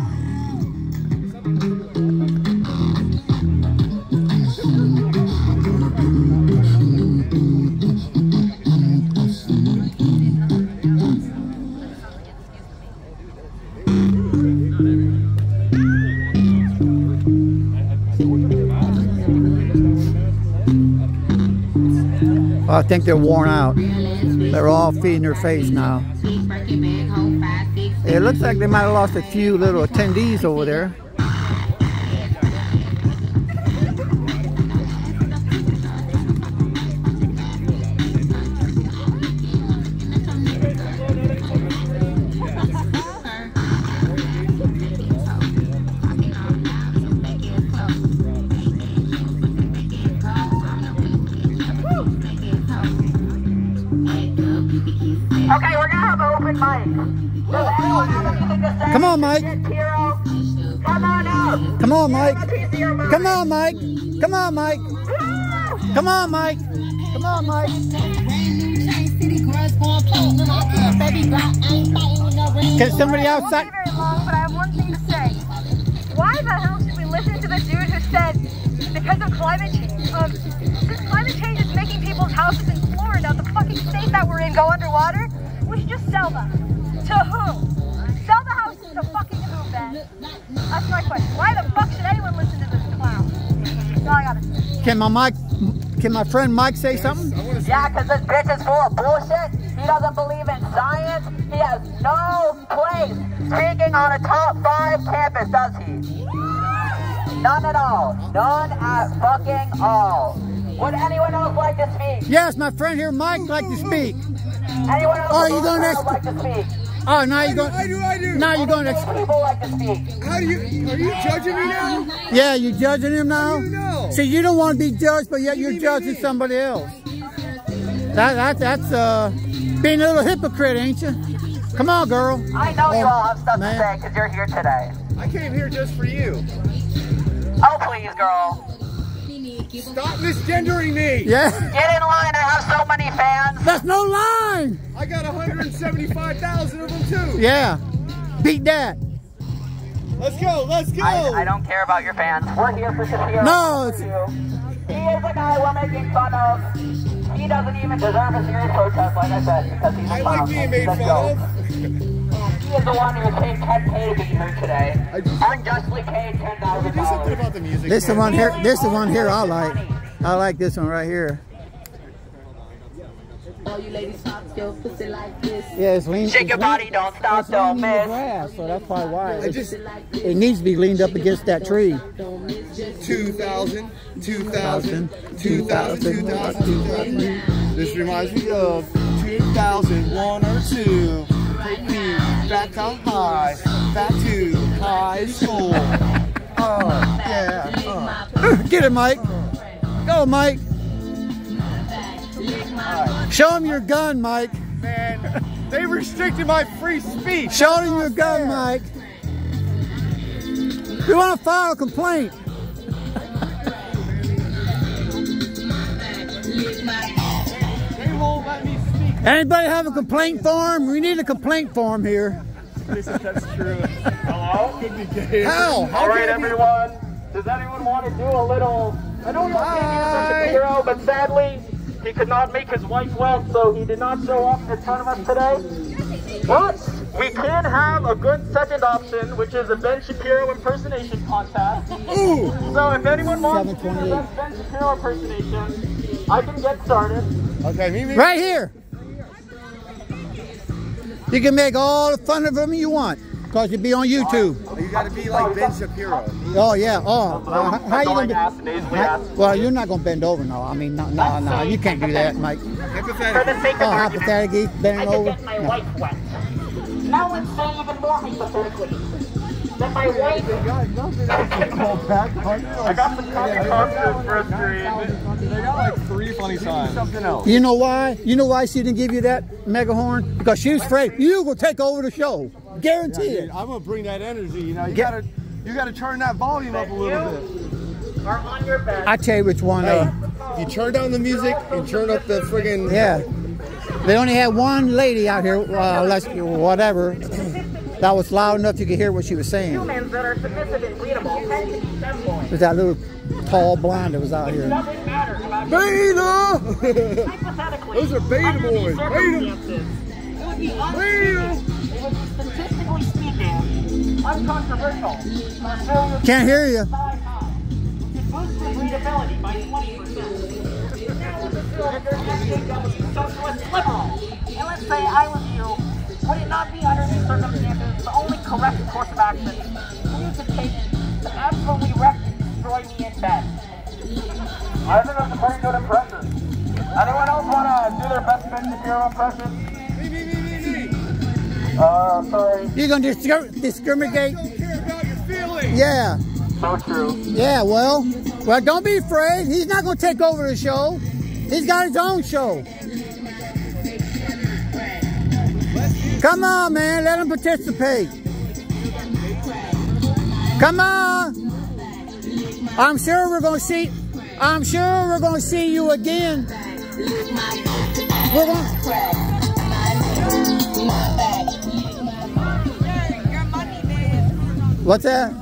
I think they're worn out. They're all feeding their face now. It looks like they might have lost a few little attendees over there. Okay, we're gonna have an open mic. Does anyone have anything to say? Come on, Mike. Hero? Come on out. Come on, Mike. Come on, Mike. Come on, Mike. Come on, Mike. Come on, Mike. Can somebody outside? Very long, but I have one thing to say. Why the hell should we listen to the dude who said because of climate change? Since climate change is making people's houses in Florida, the fucking state that we're in, go underwater, we should just sell them. To who? Sell the houses to fucking who, Ben? That's my question. Why the fuck should anyone listen to this clown? That's all I gotta say. Can my friend Mike say something? Yeah, because this bitch is full of bullshit. He doesn't believe in science. He has no place speaking on a top 5 campus, does he? None at all. None at fucking all. Would anyone else like to speak? Yes, my friend here, Mike, like to speak. Anyone else Oh, you gonna like to speak? Oh, now you're going. I do. Now you're going to. People like to speak. Are you judging me now? Yeah, you judging him now? How do you know? See, you don't want to be judged, but yet you're judging somebody else. That's being a little hypocrite, ain't you? Come on, girl. I know you all have stuff man. to say because you're here today. I came here just for you. Oh, please, girl. Stop misgendering me. Yeah. Get in line. I have so many fans. That's no line. I got 175,000 of them too. Yeah. Beat that. Let's go. Let's go. I don't care about your fans. We're here for Shapiro. No, it's- He is a guy we're making fun of. He doesn't even deserve a serious protest, like I said, because he's a I clown. like being made Let's fun go. of. is the one who was paid 10K to be here today. Unjustly paid $10,000. Do something about the music. This the one here. This the one here. I like. I like this one right here. All you ladies pop your pussy like this. Yeah, it's lean. Shake your body, don't stop, don't miss. Grass, so that's probably why it needs to be leaned up against that tree. 2000. This reminds me of 2001 or 2. Take me back on high, back to high school. Yeah. Get it, Mike. Go, Mike. Show him your gun, Mike. Man, they restricted my free speech. Show him your gun, Mike. You want to file a complaint? They won't let me speak. Anybody have a complaint form? We need a complaint form here. That's true. Hello? Could be gay. How? All right, everyone. Does anyone want to do a little? I know you're a hero, but sadly, he could not make his wife well, so he did not show up in front of us today. But we can have a good second option, which is a Ben Shapiro impersonation contest. Ooh. So if anyone wants to do the best Ben Shapiro impersonation, I can get started. Okay, me. Right here. You can make all the fun of him you want, because you'll be on YouTube. You gotta be like Ben Shapiro. Oh, yeah. Oh, how you going to be? Well, you're not going to bend over, no. I mean, no, you can't do that, Mike. For the Hypothetically. sake of Oh, argument, hypothetically, I bending could over. get my wife wet. Now let's say even more hypothetically, that my wife... I got some comic concepts for a stream. They got like 3 funny songs. Something else. You know why? You know why she didn't give you that mega horn? Because she was afraid you will take over the show. Guarantee it. I'm gonna bring that energy. You know, you gotta turn that volume up a little bit. are on your back. I tell you which one. You turn down the music and turn up the friggin'. Yeah. They only had one lady out here, whatever, that was loud enough you could hear what she was saying. Humans that are submissive and breedable tend to be femboys. It was that little tall blonde that was out here. Nothing matters about Beta! hypothetically. Those are beta under these boys. Beta! circumstances, It would be statistically speaking uncontroversial for civilians Can't hear you. to boost their breedability by 20%. Now let's assume that your SJW is socialist liberal. And let's say I was you. Would it not be under these circumstances the only correct course of action for you to take to absolutely wreck and destroy me in bed? I think that's a pretty good impression. Anyone else want to do their best Ben Shapiro impression? Me. Sorry. You're going to discriminate? Don't care about your feelings. Yeah. So true. Yeah, well, don't be afraid. He's not going to take over the show. He's got his own show. Come on, man. Let him participate. Come on. I'm sure we're going to see you again. We're going What's that?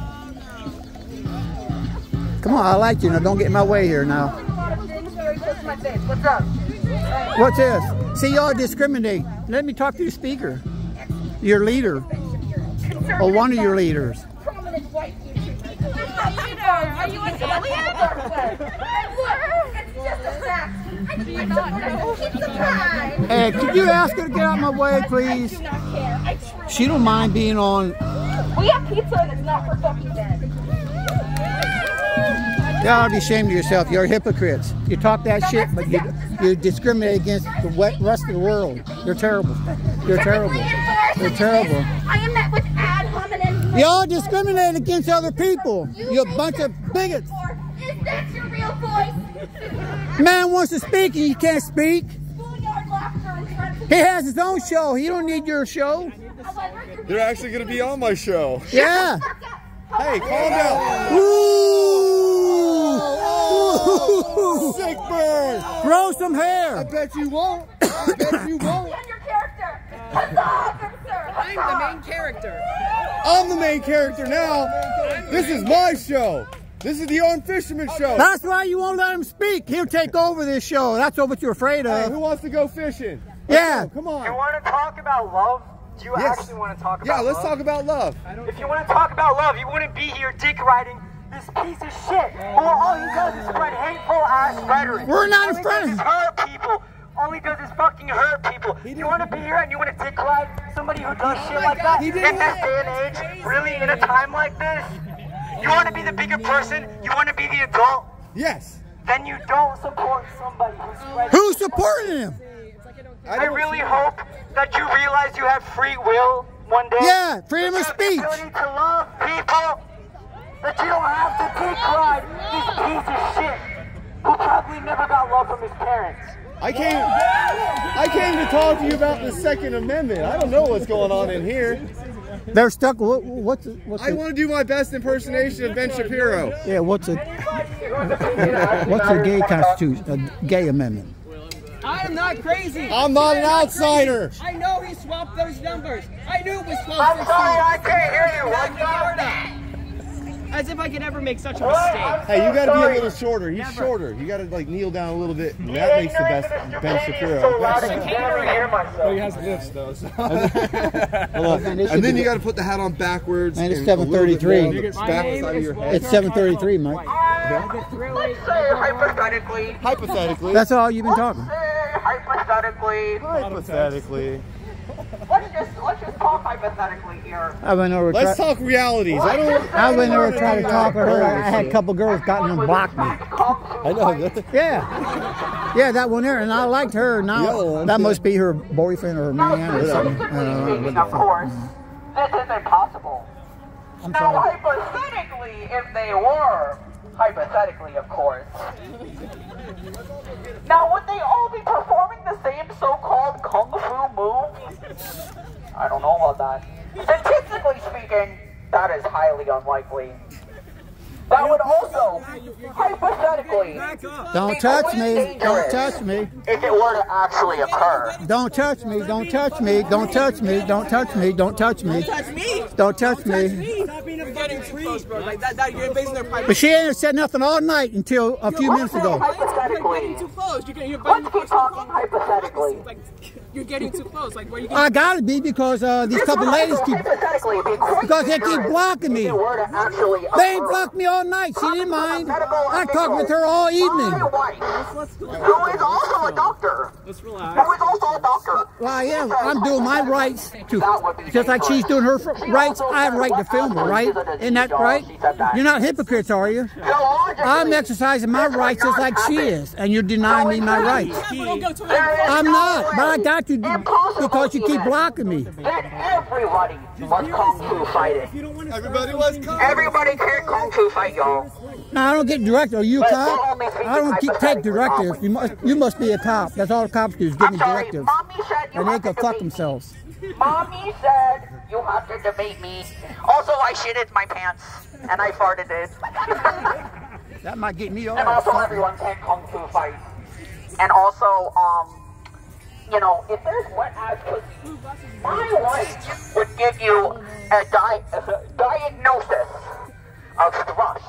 Come on, I like you. Now, don't get in my way here now. What's up? What's this? See, y'all discriminate. Let me talk to your speaker. Your leader. Or one of your leaders. Prominent white Are you an alien? It's just a fact. I keep the time. Hey, could you ask her to get out of my way, please? I do not care. I truly She don't mind being on. We have pizza and it's not for fucking dead. You ought to be ashamed of yourself. You're hypocrites. You talk that shit, but you discriminate against the rest of the world. You're terrible. You're terrible. You're terrible. I am met with ad hominem. Y'all discriminate against other people. You're a bunch of bigots. Is that your real voice? Man wants to speak and you can't speak. Schoolyard laughter and friends. He has his own show. He don't need your show. However, They're actually gonna be on my show. Yeah. Hey, calm down. Ooh. Sick bird. Grow some I hair. bet you won't. I bet you won't. and your character. Huzzah, officer. I'm the main character. I'm the main character now. This is my show. This is the On Fisherman show. That's why you won't let him speak. He'll take over this show. That's what you're afraid Hey, of. who wants to go fishing? Yeah. Come on. You want to talk about love? Do you actually want to talk about love? Yeah, let's love? talk about love. If you want to talk about love, you wouldn't be here dick riding this piece of shit. Who all he does is spread hateful ass rhetoric. We're not all in front of him. Hurt people. All he does is fucking hurt people. You want to be here and you want to dick ride somebody who does shit like that in this day and age? Really, in a time like this? You want to be the bigger person? You want to be the adult? Yes. Then you don't support somebody who spreads. Who's supporting him? I really hope that you realize you have free will one day. Yeah, freedom of speech. The ability to love people. That you don't have to dick ride this piece of shit who probably never got love from his parents. I came to talk to you about the Second Amendment. I don't know what's going on in here. They're stuck. What's I want to do my best impersonation of Ben Shapiro. Yeah, what's a gay constitution? A gay amendment? I am not crazy. I'm not an outsider. I know he swapped those numbers. I knew it was 1216. I'm sorry, I can't hear you. What's As if I could ever make such a mistake. Hey, you got to be a little shorter. He's shorter. You got to like kneel down a little bit. And that makes the best Ben Shapiro. He has lifts though. So. And then you got to put the hat on backwards. And it's 7:33. It's 7:33, Mike. Let's say hypothetically. Hypothetically. That's all you've been talking. Hypothetically. Let's just talk hypothetically here. I went over. Let's talk realities. I went over to try to talk to her. I had a couple girls gotten and blocked me. I know. Yeah, that one there, and I liked her. Now that must be her boyfriend or man or something. Of course, this isn't possible. I'm now, sorry. hypothetically, if they were, hypothetically, of course. Now, would they all be performing the same so-called kung fu move? I don't know about that. Statistically speaking, that is highly unlikely. That would also, hypothetically, Don't touch me. Don't touch me. if it were to actually occur. Don't touch me. Don't touch me. Don't touch me. Don't touch me. Don't touch me. Don't touch me. Stop being a fucking tree, bro. Like that, you're basing their pipe. But she ain't said nothing all night until a few minutes ago. Hypothetically, Too close. You're let's keep talking hypothetically. Like, you're getting too close. Like, where you I gotta be because these couple ladies keep Hypothetically, it'd be quite because they keep dangerous blocking me. if it were to actually They occur. blocked me all night. She didn't mind. I talked with her all evening. My wife, who is also a doctor. Let's relax. Who is also a doctor. Well, I am. I'm doing my rights too. Just like she's doing her rights, I have a right to film her, right? Isn't that right? You're not hypocrites, are you? I'm exercising my rights just like she is, and you're denying me my rights. I'm not, but I got to because you keep blocking me. Then everybody was kung fu fighting. Everybody can't kung fu fight, y'all. No, I don't get directed. Are you a cop? I don't take directives. You must be a cop. That's all the cops do is give I'm me sorry, directives. Mommy said you And they have can to fuck debate me. themselves. Mommy said you have to debate me. Also, I shitted my pants and I farted it. That might get me And also, off. everyone can kung fu fight. And also, you know, if there's wet ass pussy, my wife would give you a diagnosis of thrush.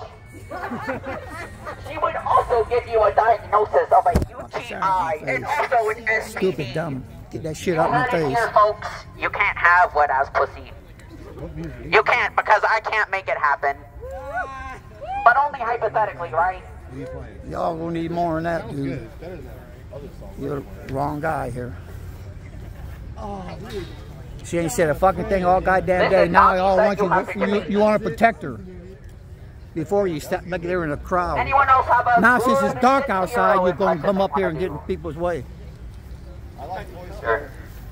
She would also give you a diagnosis of a UTI and also an STD. Stupid dumb. Get that shit out my And face. here, folks, you can't have wet ass pussy. You can't because I can't make it happen. But only hypothetically, right? Y'all gonna need more than that, dude. You're the wrong guy here. She ain't said a fucking thing all goddamn day. Now y'all want you want to protect her. Before you step back there in a crowd. Anyone else have a Now since good it's dark hero outside, you're in gonna come my up here and get in opinion? people's way. Sure.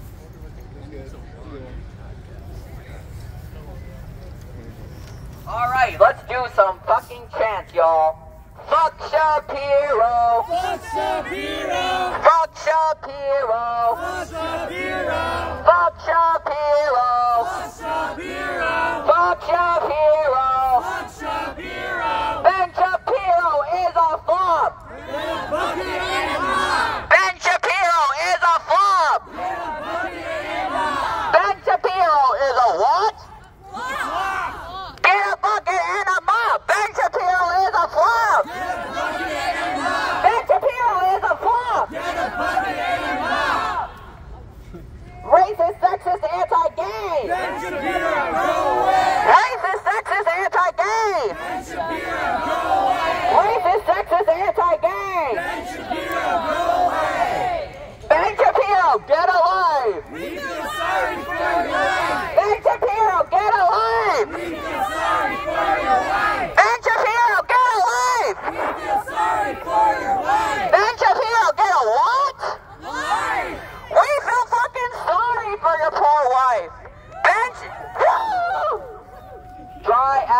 Alright, let's do some fucking chants, y'all. Fuck Shapiro! Fuck Shapiro! Fuck Shapiro! Fuck Shapiro! Fuck Shapiro! Fuck Shapiro! Fuck Shapiro! Fuck Shapiro! Ben Shapiro is a flop! Ben Shapiro is a flop! Ben Shapiro is a what? Get a bucket and a mop! Ben Shapiro is a flop! Ben Shapiro is a flop! Racist, sexist, anti-gay!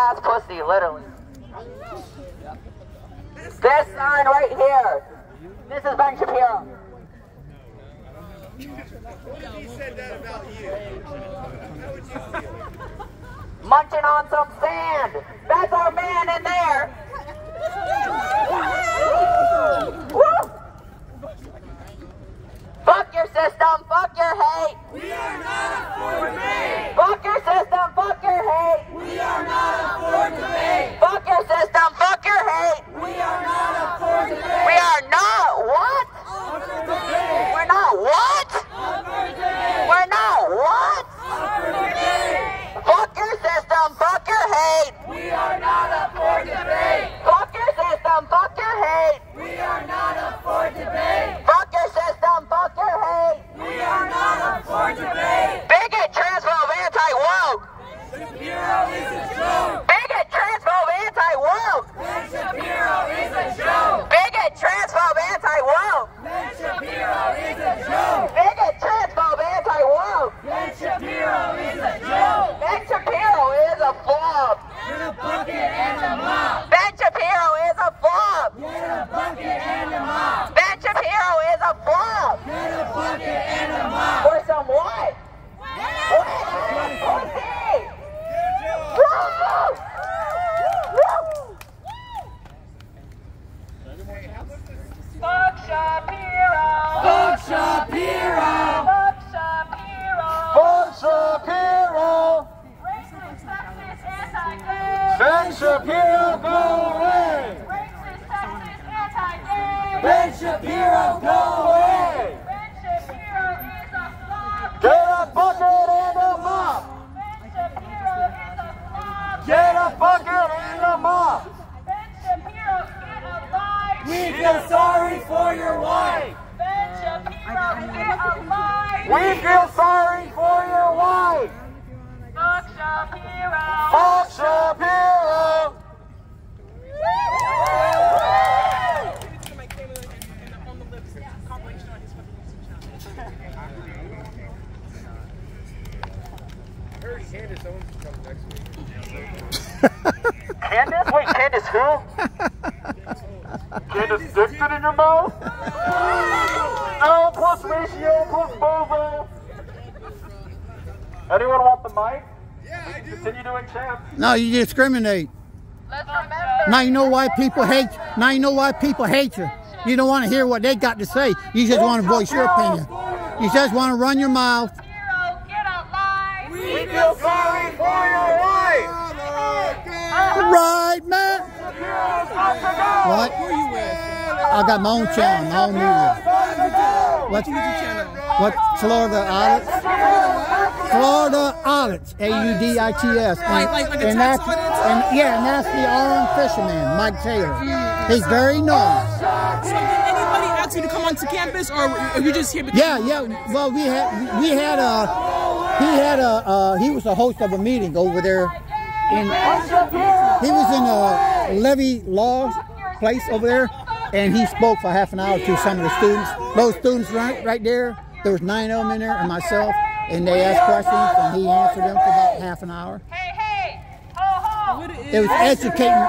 ass pussy, literally. This sign right here. This is Ben Shapiro. What if he said that about you? How would you feel? Munching on some sand. That's our man in there. Woo! Fuck your system, fuck your hate. We are not up for debate. Fuck your system, fuck your hate. We are not up for debate. Fuck your system, fuck your hate. We are not up for debate. We are not what? Up for debate. We're not what? Up for debate. We're not what? Up for debate. Fuck your system, fuck your hate. We are not up for debate. Fuck your system, fuck your hate. We are not up for debate. Fuck your system, fuck your hate. We are not up for debate. Bigot, transphobe, anti-woke. Shapiro is a joke. Bigot, transphobe, anti-woke. Ben Shapiro is a joke. Bigot, transphobe, anti-woke. Ben Shapiro is a joke. Bigot, transphobe, anti-woke. Ben Shapiro is a joke. Ben Shapiro is a flop. Get a bucket and a mop. Ben Shapiro is a flop. Get a bucket and a mop. Ben Shapiro is a flop. Get a bucket and a mop. For some what? What? Pussy! Woo! Woo! Fuck Shapiro! Fuck Shapiro! Fuck Shapiro! Fuck Shapiro! Racist, sexist, anti-gay! Ben Shapiro, go away! Racist, sexist, anti-gay! Ben Shapiro, go away! Ben Shapiro is a flop! Get a bucket and a mop! Ben Shapiro is a flop! Get a bucket and a mop! Ben Shapiro, get a life! We feel sorry for your wife! Ben Shapiro, get a life! We feel sorry for your wife! Fuck Shapiro! Fuck Shapiro! I heard Candace Owens is coming next week. Candace? Wait, Candace who? Candace Dixon in your mouth? L plus ratio plus bozo. Anyone want the mic? Yeah, I do. Continue doing champ. No, you discriminate. Let's remember. Now you know why people hate. Now you know why people hate you. You don't want to hear what they got to say. You just want to voice your opinion. You just want to run your mouth. Shapiro, get a life! We feel sorry for your wife. Right, man. What? Who are you with? I got my own channel, my own media. What's what? Florida Audits. Florida Audits. AUDITS. Like a And tax that's audit? and that's the Orange Fisherman, Mike Taylor. He's very known. So did anybody ask you to come onto campus, or are you just here because Yeah. Well, he was the host of a meeting over there he was in a Levy Law place over there, and he spoke for half an hour to some of the students. Those students right there, there was 9 of them in there and myself, and they asked questions and he answered them for about half an hour. Hey, hey! Ho, ho! what is It was educating,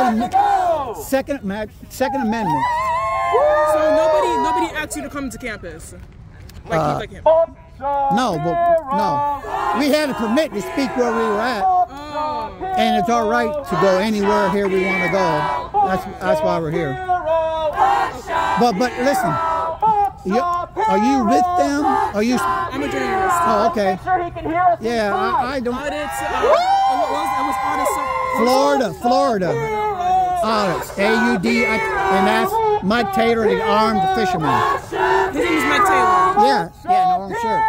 Second Amendment. So nobody asked you to come to campus? Like him? No, we had a permit to speak where we were at, and it's our right to go anywhere here we want to go. That's why we're here. But listen, are you with them? Are you? I'm a journalist. Oh, okay. Sure he can hear us. Yeah, I don't. Audits, it was Florida Audits, AUD, and that's Mike Taylor, the armed fisherman. His name is Mike Taylor. Yeah, in the orange shirt.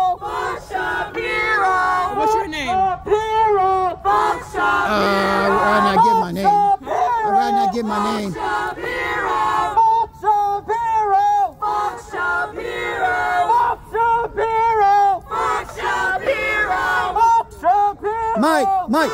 What's your name? I'd rather not give my name. I'd rather not give my name. Mike. Mike.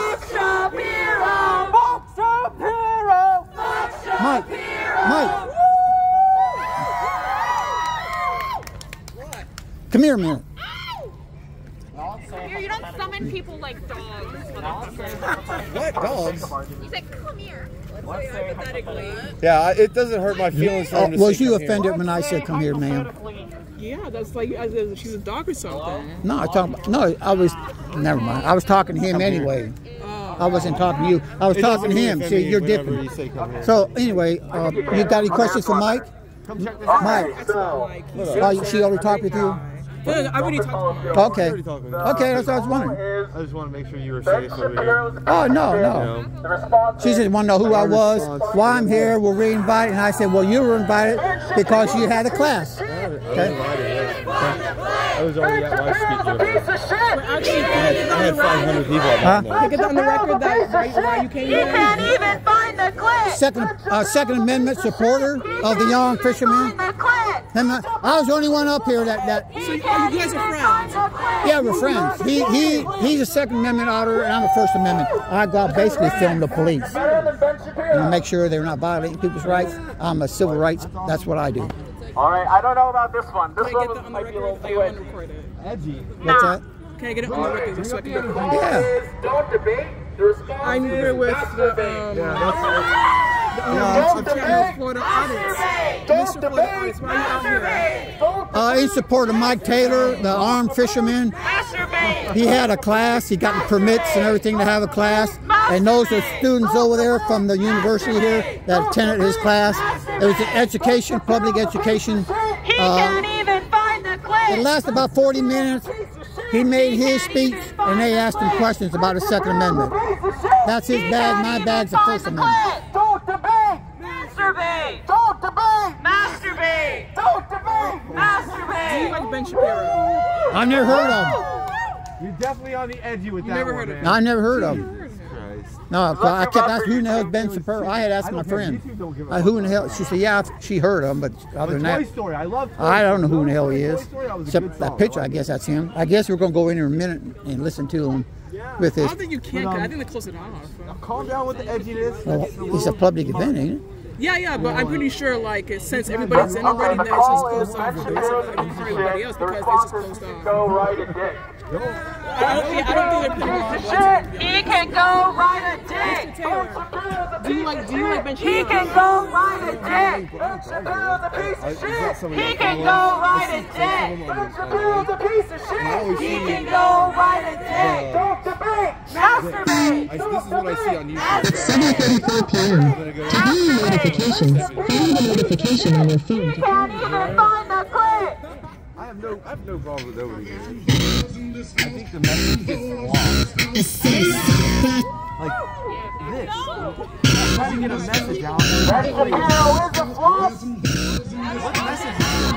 Come here a minute. You don't summon when people like dogs. What dogs? He's like, come here. Let's say hypothetically. Yeah, it doesn't hurt my feelings for him to Was say, you "Come here." offended when I said come here, ma'am? Yeah, that's like as if she's a dog or something. No, I was, never mind. I was talking to him anyway. I wasn't talking to you. I was It talking to doesn't him. really See, you're offend me whenever different. you say come here. So anyway, you got any questions for Mike? Mike, she already talked with you? Yeah, I already talked to her. Okay. Okay, that's what I was wondering. I just want to make sure you were safe over here. Oh, no. She just want to know who I was, why I'm here, were we invited? And I said, well, you were invited because you had a class. Okay. I was already at my speaker. I had 500 people at Huh? that I get on the record that why you came He here. can't even find the clip. Second Amendment supporter of the young fishermen. The clip. I was the only one up here that So you guys are friends. yeah, we're friends. He's a Second Amendment auditor, and I'm a First Amendment. I go out basically film the police and make sure they're not violating people's rights. I'm a civil rights. That's what I do. All right, I don't know about this one. This Can I get one that on the might be a little record? too I edgy. want to record it. Edgy. What's that? Can I get it on the record so I can get it? Yeah. Don't debate. The response I'm here with the channel for the audience. Mr. For the audience, why are you out here? In support of Mike Taylor, the armed fisherman. He had a class. He got the permits and everything to have a class. And those are students over there from the university here that attended his class. It was an education, public education. He can't even find the clip. It lasted about 40 minutes. He made his speech, and they asked him questions about the Second Amendment. That's his bag. My bag's the First Amendment. Don't debate. Masturbate. Don't debate. Masturbate. Don't debate. Do you Masturbate. like Ben Shapiro? I never heard of him. You're definitely on the edgy with that never one, heard of man. No, I never heard of him. Christ. No, I kept asking who in the hell is Ben Shapiro. I had asked my friend, who in the hell? She said, yeah, she heard of him, but other than Toy that, Story, I love Toy I don't know Story. who in the hell he Toy is. Story, that was a Except good that song. picture, I guess that's him. I guess we're going to go in here in a minute and listen to him with I his. don't think you can. I think they close it off. Calm down with the edginess. Well, it's a public event, ain't it? Yeah, but I'm pretty sure, like, since everybody's in already, then it's just closed off for everybody else because it's just closed off. Go right a dick. I don't think they're putting on He can go ride a dick. Taylor, do you like Ben He Shapiro? can go ride a dick. He can go ride a dick. He can go ride a dick. Don't debate. Masturbate. This is what I see on YouTube. 7:34 p.m. Notification on your phone. He can't even find the clip. I have no problem with nobody here. I think the message gets lost. Like this. I'm trying to get a message out. Ben Shapiro is a flop. What message?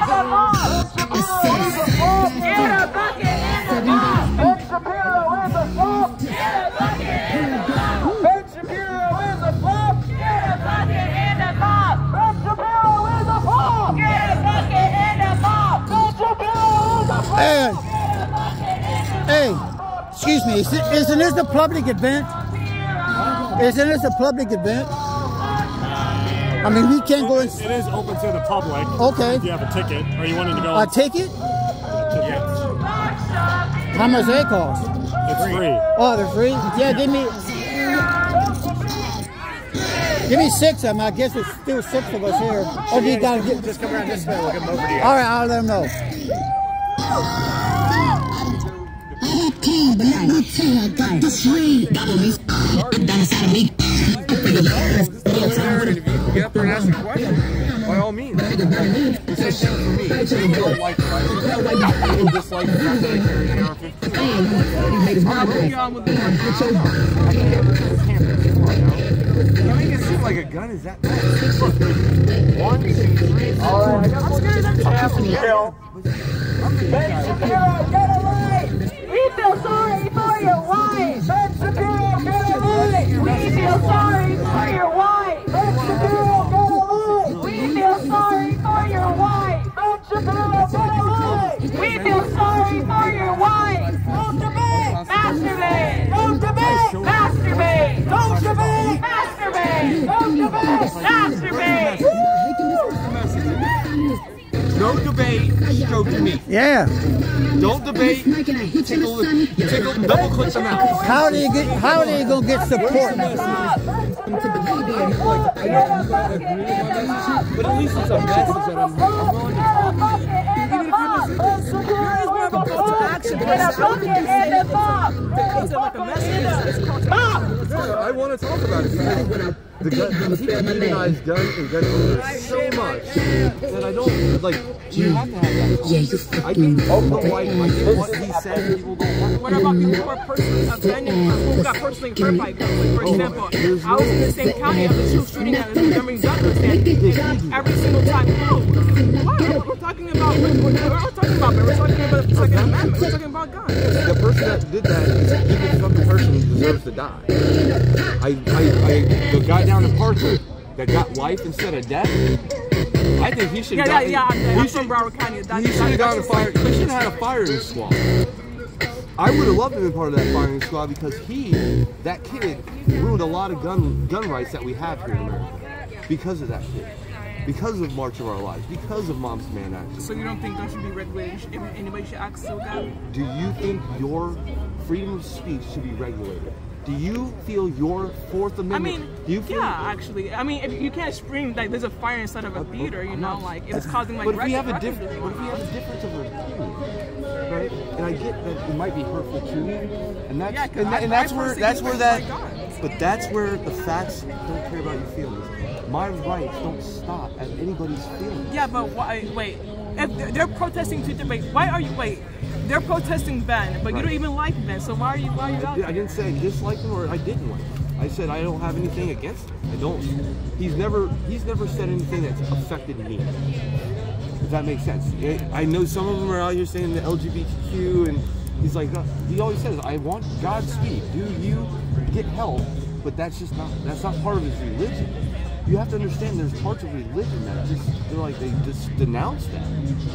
Get a bucket in the mouth. Ben Shapiro is a flop. Get a bucket in the mouth. Ben Shapiro is a flop. Get a bucket in the mouth. Ben Shapiro is a flop. Get a bucket in the mouth. Ben Shapiro is a flop. Hey, excuse me, isn't this a public event? Isn't this a public event? I mean, we can't go in. It is open to the public. Okay. If you have a ticket, or you wanted to go. A ticket? Yes. How much they cost? It's free. Oh, they're free? Yeah, give me 6 of them. I guess there's still 6 of us here. Oh, you gotta get. Just come around this way. We'll give them over to you. All right, I'll let them know. But not my tongue, I got this ring. Down inside of me. Get up there and ask a question. By all means. The same thing for me. You don't like it, right? You dislike the fact that I carry an AR-15. I make it seem like a gun is that bad. Look, there's 1, 2, 3, 4. Alright, I got one to kill. Ben Shapiro, get away! We feel sorry for your wife! Ben Shapiro, get away! We feel sorry for your wife! Ben Shapiro, get away! We feel sorry for your wife! Ben Shapiro, get away! We feel sorry for your wife! Don't debate! Masturbate! Don't debate! Masturbate! Don't debate! Masturbate! Don't debate! Masturbate! No debate. stroking me. Yeah. Don't debate. Tickle, double click them out. How are you gonna get support? But at least it's a message that I'm willing to talk about. Even if you listen, yours more of a call to action. It's like a message. It's called to action. I want to talk about it. The people demonize gun and gun owners so much that I don't like. You have to have that. Yeah, you fucking. I get what he said. People don't want. What about people who are personally offended, who got personally hurt by guns? Like, for example, I was in the same county of the two shooting at the Montgomery gun stand, and every single time, we're talking about, but we're talking about the Second Amendment. We're talking about guns. The person that did that is a evil fucking person who deserves to die. The guy down in Parkland that got life instead of death. I think he should. I'm from Broward County. He should have gotten a fire. He should have had a firing squad. I would have loved to be part of that firing squad because that kid, ruined a lot of gun rights that we have here in America because of that kid, because of March of Our Lives, because of Moms Demand Action. So you don't think guns should be regulated? Anybody should access a gun? Do you think your freedom of speech should be regulated? Do you feel your Fourth Amendment? Actually. I mean, if you can't scream like there's a fire inside of a theater, you know, like if it's causing like. But if we have a difference of opinion, right? And I get that it might be hurtful to you, and that's where the facts don't care about your feelings. My rights don't stop at anybody's feelings. Yeah, but why? Wait, if they're protesting to debate, why are you? Wait. They're protesting Ben, but you don't even like Ben, so why are you out there? I didn't say I disliked him or I didn't like him. I said I don't have anything against him. I don't. He's never said anything that's affected me. If that makes sense. I know some of them are out here saying the LGBTQ, and he's like, he always says, I want Godspeed. Do you get help? But that's not part of his religion. You have to understand there's parts of religion that they just denounce that.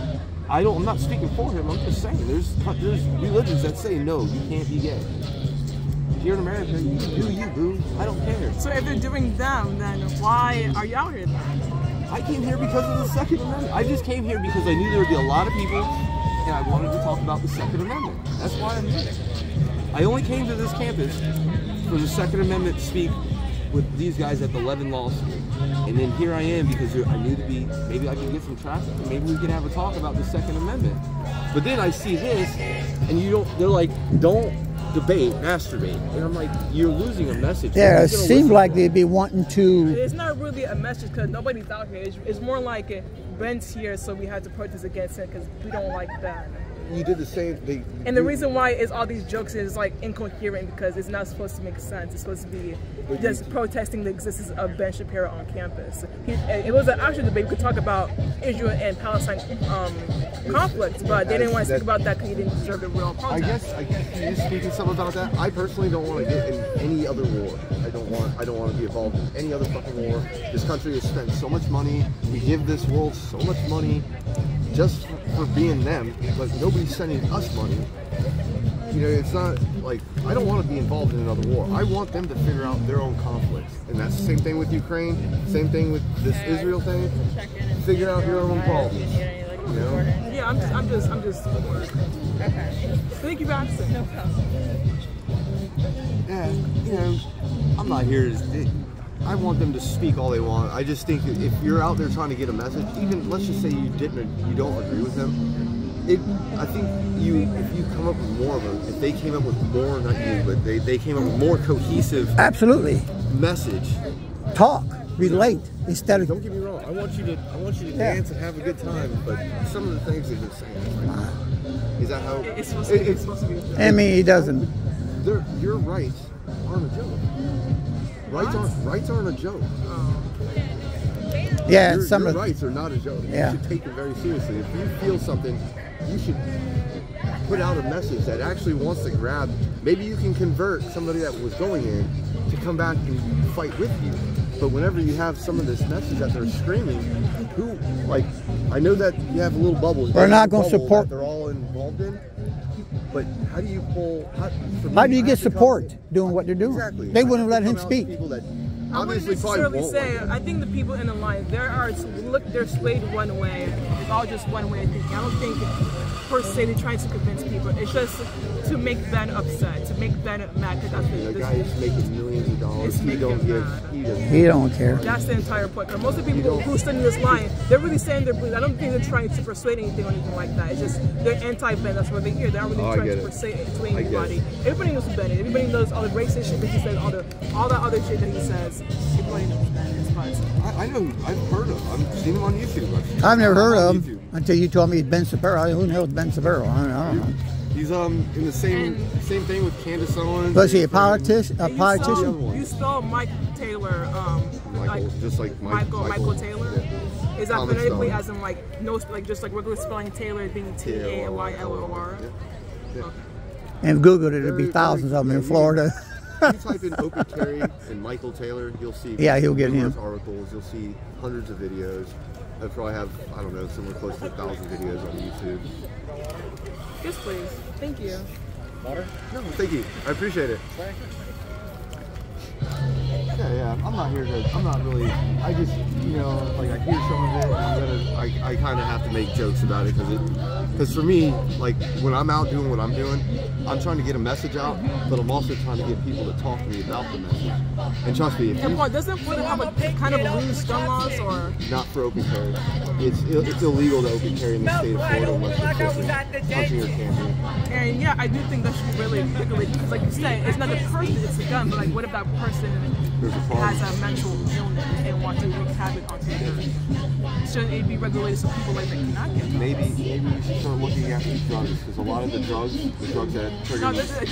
I'm not speaking for him. I'm just saying there's religions that say no, you can't be gay. Here in America, you do you, boo. I don't care. So if they're doing them, then why are you out here then? I came here because of the Second Amendment. I just came here because I knew there would be a lot of people, and I wanted to talk about the Second Amendment. That's why I'm here. I only came to this campus for the Second Amendment to speak with these guys at the Levin Law School. And then here I am because I knew maybe I can get some traffic and maybe we can have a talk about the Second Amendment. But then I see this and they're like, don't debate, masturbate. And I'm like, you're losing a message. Yeah, it seemed like they'd be wanting to... It's not really a message because nobody's out here. It's more like Ben's here, so we had to protest against it because we don't like Ben. You did the same thing. And the reason why is all these jokes is like incoherent because it's not supposed to make sense. It's supposed to be just protesting the existence of Ben Shapiro on campus. It was an actual debate. We could talk about Israel and Palestine conflict, but they didn't want to speak about that because he didn't deserve the real protest. I guess you're speaking something about that. I personally don't want to get in any other war. I don't want to be involved in any other fucking war. This country has spent so much money. We give this world so much money just for being them, but nobody's sending us money. You know, it's not like, I don't want to be involved in another war. I want them to figure out their own conflicts. And that's the same thing with Ukraine, same thing with this Israel thing. Figure out your own problems. You know? Yeah, I'm just okay. Thank you for asking. No problem. Yeah, you know, I'm not here to... I want them to speak all they want. I just think if you're out there trying to get a message, even let's just say you don't agree with them, I think if you come up with more of them, if they came up with more, not you, but they came up with more cohesive message. Talk, relate instead of. Don't get me wrong. I want you to dance and have a good time, but some of the things they've been saying, like, is that how it's supposed to be? I mean, he doesn't. Your rights aren't a joke. Rights aren't a joke. Yeah, your rights are not a joke. Yeah. You should take it very seriously. If you feel something, you should put out a message that actually wants to grab. Maybe you can convert somebody that was going in to come back and fight with you. But whenever you have some of this message that they're screaming, I know that you have a little bubble. We're not going to support. They're all involved in. But how do you pull? How do you get support doing what they're doing? Exactly. They wouldn't let him speak. People that obviously probably necessarily won't. say. I think the people in the line, they're swayed one way. It's all just one way of thinking. I don't think per se they're trying to convince people. It's just to make Ben upset, to make Ben mad. Because that's The guy is making millions of dollars. He don't give. He don't care. That's the entire point. But most of the people who study this line, they're really saying their beliefs. I don't think they're trying to persuade anything or anything like that. It's just they're anti-Ben. That's what they hear. They're not really trying to persuade anybody. Everybody knows who Ben is. Everybody knows all the racist shit that he says, all that other shit that he says. Everybody knows who Ben is. But I know. I've heard of him. I've seen him on YouTube. I've never heard of him until you told me he's Ben Saburo. Who knows Ben Saburo? I don't know. He's in the same thing with Candace Owens. Was he a politician? You spell Mike Taylor, Michael, just like Michael Taylor. Yeah. Is that phonetically as in like no, like just like regular spelling Taylor being Taylor? Yeah. And Googled it, it'd be thousands of them in Florida. You type in Opie Terry and Michael Taylor, you'll see. Yeah, he'll get him. Articles. You'll see hundreds of videos. I probably have, I don't know, somewhere close to 1,000 videos on YouTube. Yes, please. Thank you. Water? No, thank you. I appreciate it. Yeah. I'm not here to. I'm not really. I just, like I hear some of it, and I kind of have to make jokes about it because for me, like when I'm out doing what I'm doing, I'm trying to get a message out, but I'm also trying to get people to talk to me about the message. And trust me, doesn't Florida have a kind of loose gun laws or? Not for open carry. It's illegal to open carry in the state of Florida unless you're punching or camping. And yeah, I do think that should be really regulated because, like you said, it's not the person, it's the gun. But like, what if that person has a mental illness and wants to wreak havoc on people? Shouldn't it be regulated so people like that cannot get drugs? Maybe we should start looking at these drugs because a lot of the drugs that trigger.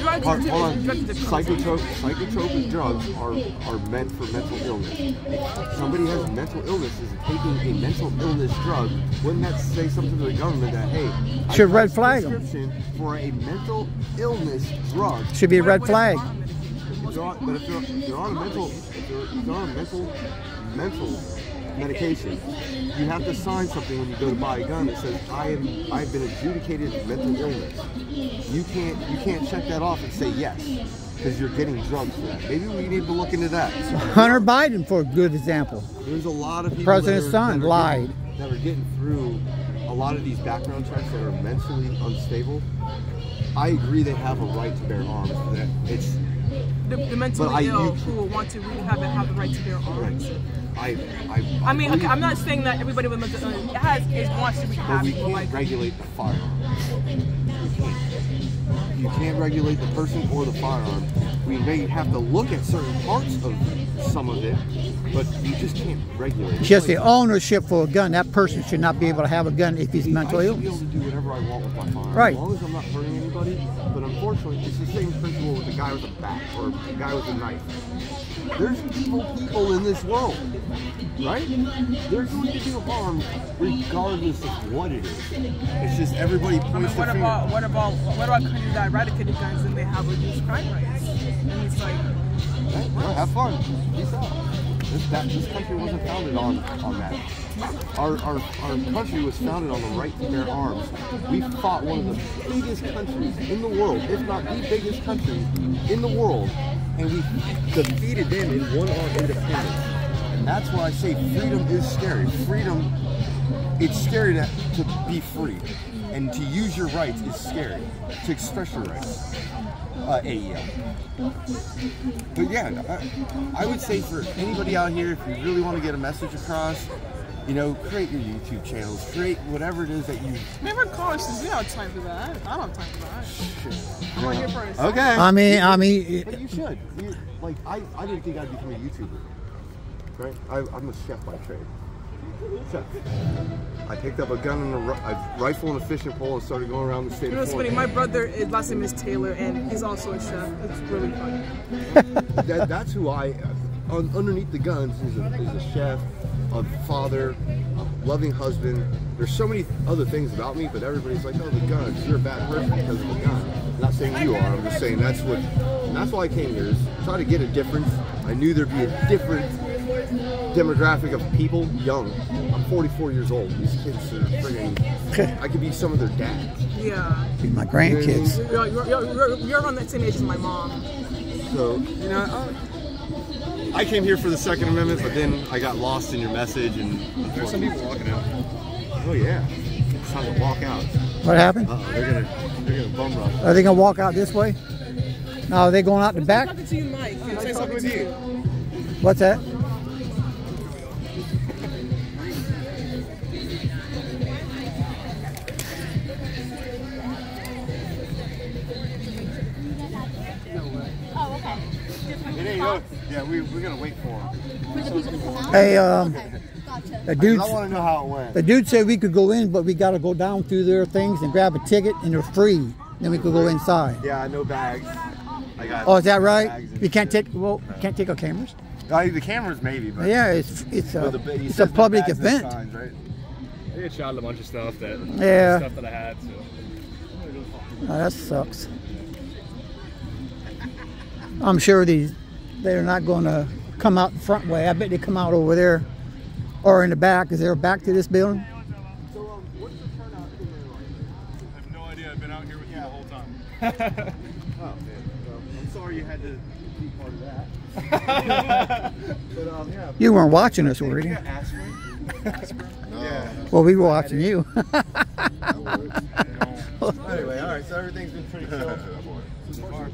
Psychotropic drugs are meant for mental illness. If somebody has mental illness is taking a mental illness drug, wouldn't that say something to the government that hey, should red flag them for a mental illness drug? Should be a red flag. But if they're on a mental medication, you have to sign something when you go to buy a gun that says I've been adjudicated with mental illness. You can't check that off and say yes because you're getting drugs for that. Maybe we need to look into that. Hunter Biden, for a good example. There's a lot of people. President's son lied. That are getting through a lot of these background checks that are mentally unstable. I agree they have a right to bear arms. That it's the mentally ill who want to have the right to bear arms. I mean, okay, I'm not saying that everybody with mental illness wants to be happy. But we can't regulate the firearm. You can't regulate the person or the firearm. We may have to look at certain parts of some of it, but you just can't regulate it. Just the ownership for a gun. That person should not be able to have a gun if he's mentally ill. I should be able to do whatever I want with my firearm. Right. As long as I'm not hurting anybody. But unfortunately, it's the same principle with a guy with a bat or a guy with a knife. There's evil people in this world, right? They're going to do harm regardless of what it is. It's just everybody points their finger. What about countries that eradicated guns and they have reduced crime rates? And it's like, have fun. Peace out. This country wasn't founded on that. Our country was founded on the right to bear arms. We fought one of the biggest countries in the world, if not the biggest country in the world, and we defeated them and won our independence. And that's why I say freedom is scary. Freedom, it's scary to be free. And to use your rights is scary. To express your rights. AEL. But yeah, I would say for anybody out here, if you really want to get a message across, create your YouTube channels, create whatever it is that you... Never college, you don't have time for that. I don't have time for that. I'm on here first. Okay. I mean... But you should. I didn't think I'd become a YouTuber. Right? I'm a chef by trade. Chef. I picked up a gun and a rifle and a fishing pole and started going around the state of Florida. It's funny, my brother, his last name is Taylor, and he's also a chef. It's really funny. That's who underneath the guns is a chef, a father, a loving husband. There's so many other things about me, but everybody's like, oh, the guns, you're a bad person because of the gun. I'm not saying you are, I'm just saying that's why I came here, is try to get a difference. I knew there'd be a different demographic of people, young. I'm 44 years old. These kids are friggin', I could be some of their dads. Yeah. Be my grandkids. You're around that same age as my mom. So, I came here for the Second Amendment, but then I got lost in your message, and There's some people walking out. oh yeah, it's time to walk out. What happened? They're gonna bum rush. Are they gonna walk out this way? No, are they going out the back? Talking to you, Mike. Say something to you. What's that? Oh, okay. It ain't no, yeah, we're gonna wait for him. Hey, Gotcha. the dude. I want to know how it went. The dude said we could go in, but we got to go down through their things and grab a ticket, and they're free. Then we could go inside. Yeah, no bags. I got. Oh, is that right? bags and You can't shit. take can't take our cameras. The cameras maybe, but Yeah, it's but it's a public bags and event. signs, right? I get shot at a bunch of stuff that Yeah. stuff that I had. So. Oh, that sucks. I'm sure they're not going to come out the front way. I bet they come out over there or in the back. Is there a back to this building? So, what's the turnout in there like? I have no idea. I've been out here with you the whole time. Oh man, well, I'm sorry you had to be part of that. But yeah. You weren't watching us, were you? got aspirin? Yeah. Well, we were watching you. Anyway, all right. So everything's been pretty chill. So far.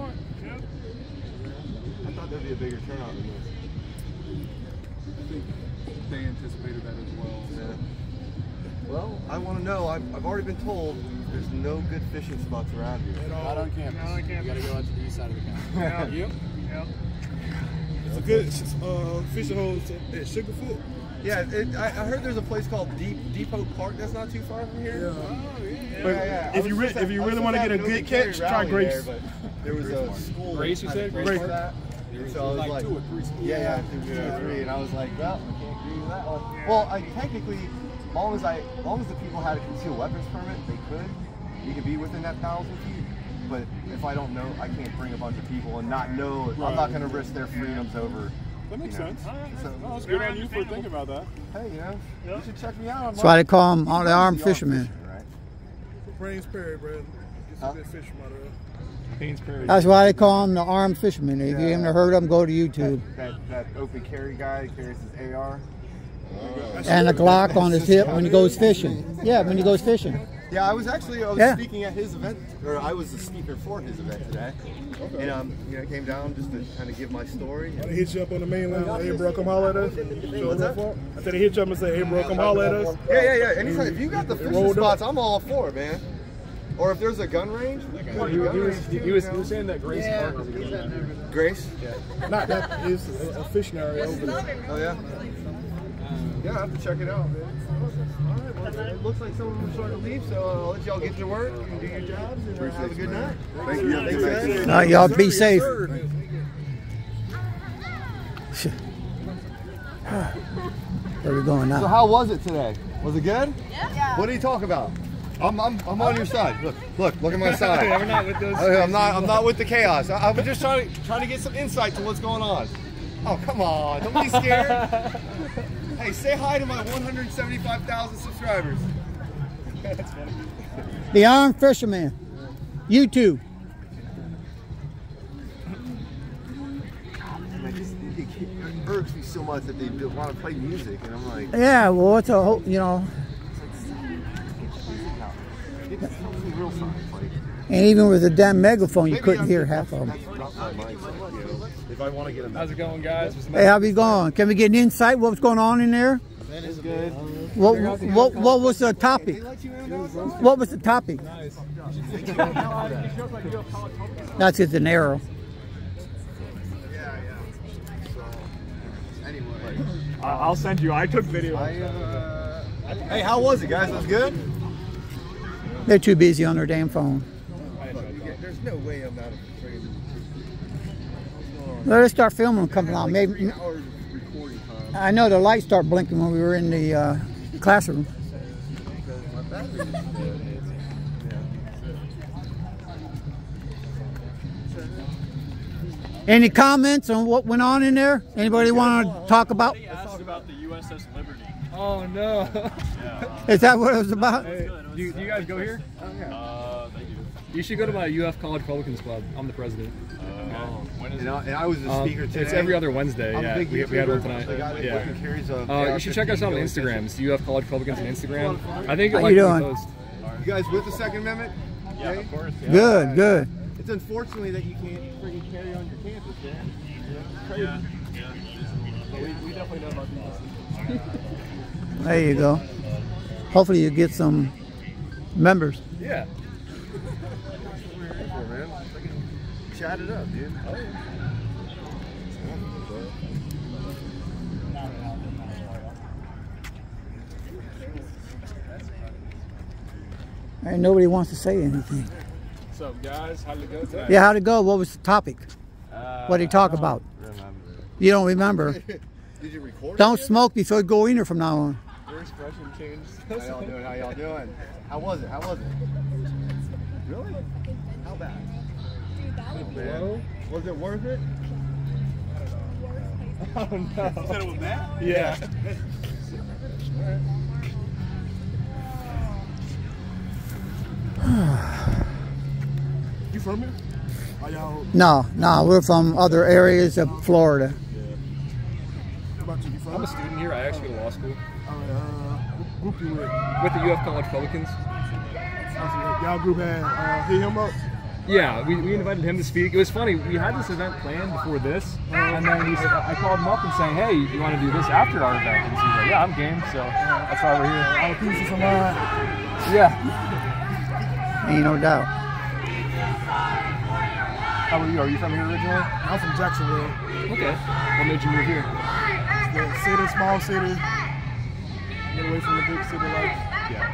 I thought there'd be a bigger turnout than this. I think they anticipated that as well. Yeah. Well, I want to know. I've already been told there's no good fishing spots around here. Not on campus. Not on campus. You gotta go out to the east side of the campus. Yep. It's a good fishing hole at Sugarfoot. Yeah, I heard there's a place called Depot Park that's not too far from here. But if you really want to get a good catch, try Grace. There was a school. Grace, you said? Grace. For that. So I was like, 2 or 3 schools. Yeah, 2 or 3, and I was like, well, I can't agree with that one. Well, I technically, as long as the people had a concealed weapons permit, they could. You could be within that 1,000 feet. But if I don't know, I can't bring a bunch of people and not know. Right. I'm not going to risk their freedoms over. That makes sense. So, no, it's good on you for thinking about that. Hey, you should check me out. That's why they call them all the armed fishermen. Rains Perry, bro. Get some good fish from out there. That's why they call them the armed fishermen. If you haven't heard of them, go to YouTube. That open carry guy carries his AR. And a Glock on his hip when he goes fishing. Yeah, when he goes fishing. Yeah, I was speaking at his event, or I was the speaker for his event today. Okay. And I came down just to kind of give my story. They hit you up on the mainland, like, hey bro, come holler at us. What's that? I said they hit you up and say, hey bro, come holler at us. Yeah. Anytime, if you got the fishing spots, I'm all for it, man. Or if there's a gun range. He was saying that Grace Park is a good one. Grace? Yeah. Not that is a fishing area over there. Oh yeah. Yeah, I have to check it out, man. All right, well, it looks like some of them are starting to leave, so I'll let y'all get to work and do your jobs and have a good night. Thank you. Thanks, Y'all be safe. Where are we going now? So how was it today? Was it good? Yeah. What did he talk about? I'm on your side. Look at my side. We're not with those. I'm not with the chaos. I'm just trying to get some insight to what's going on. Oh, come on. Don't be scared. Hey, say hi to my 175,000 subscribers. That's funny. The Armed Fisherman. YouTube. It irks me so much that they want to play music, and I'm like... Yeah, well, it's a whole, And even with the damn megaphone, you couldn't hear half of them. If I want to get them. How's it going, guys? Hey, how's it going? Can we get an insight what's going on in there? That is good. What was the topic? What was the topic? That's just an arrow. I'll send you. I took video. Hey, how was it, guys? Was it good? They're too busy on their damn phone. There's no way I'm not afraid. Let's start filming coming on. Maybe. I know the lights start blinking when we were in the classroom. Any comments on what went on in there? Anybody want to talk about? Let's talk about the USS Liberty. Oh no! Is that what it was about? Hey, do you guys go here? Oh, yeah. They do. You should go to my UF College Republicans Club. I'm the president. And I was the speaker today. It's every other Wednesday. I'm a yeah, big we had one tonight. Yeah. You should check us out on Instagram. It's UF College Republicans on Instagram. I think How like you we doing? post. You guys with the Second Amendment? Yeah, of course. Yeah. Good, good. It's unfortunately that you can't freaking carry on your campus, man. Yeah. We definitely know about these. There you go. Hopefully you get some members. Yeah. Chat it up, dude. And nobody wants to say anything. What's up, guys? How did it go tonight? Yeah, how'd it go? What was the topic? What did he talk about? You don't remember? Did you record? Don't smoke before you go in here from now on. Your expression changed. How y'all doing? How y'all doing? How was it? How was it? Really? How bad? Oh, man. Was it worth it? Oh no. You said it was bad? Yeah. You from here? Are y'all? No, we're from other areas of Florida. What about you? You from? I'm a student here. I actually go to law school. What group you with? With the UF College Republicans. Y'all group had hit him up? Yeah, we invited him to speak. It was funny. We had this event planned before this, and then I called him up and saying, "Hey, you want to do this after our event?" And he's like, "Yeah, I'm game." So that's why we're here. All the pieces of mine. Yeah. Ain't no doubt. How are you? Are you from here originally? I'm from Jacksonville. Okay. What made you move here? The city, small city. Get away from the big city life. Yeah.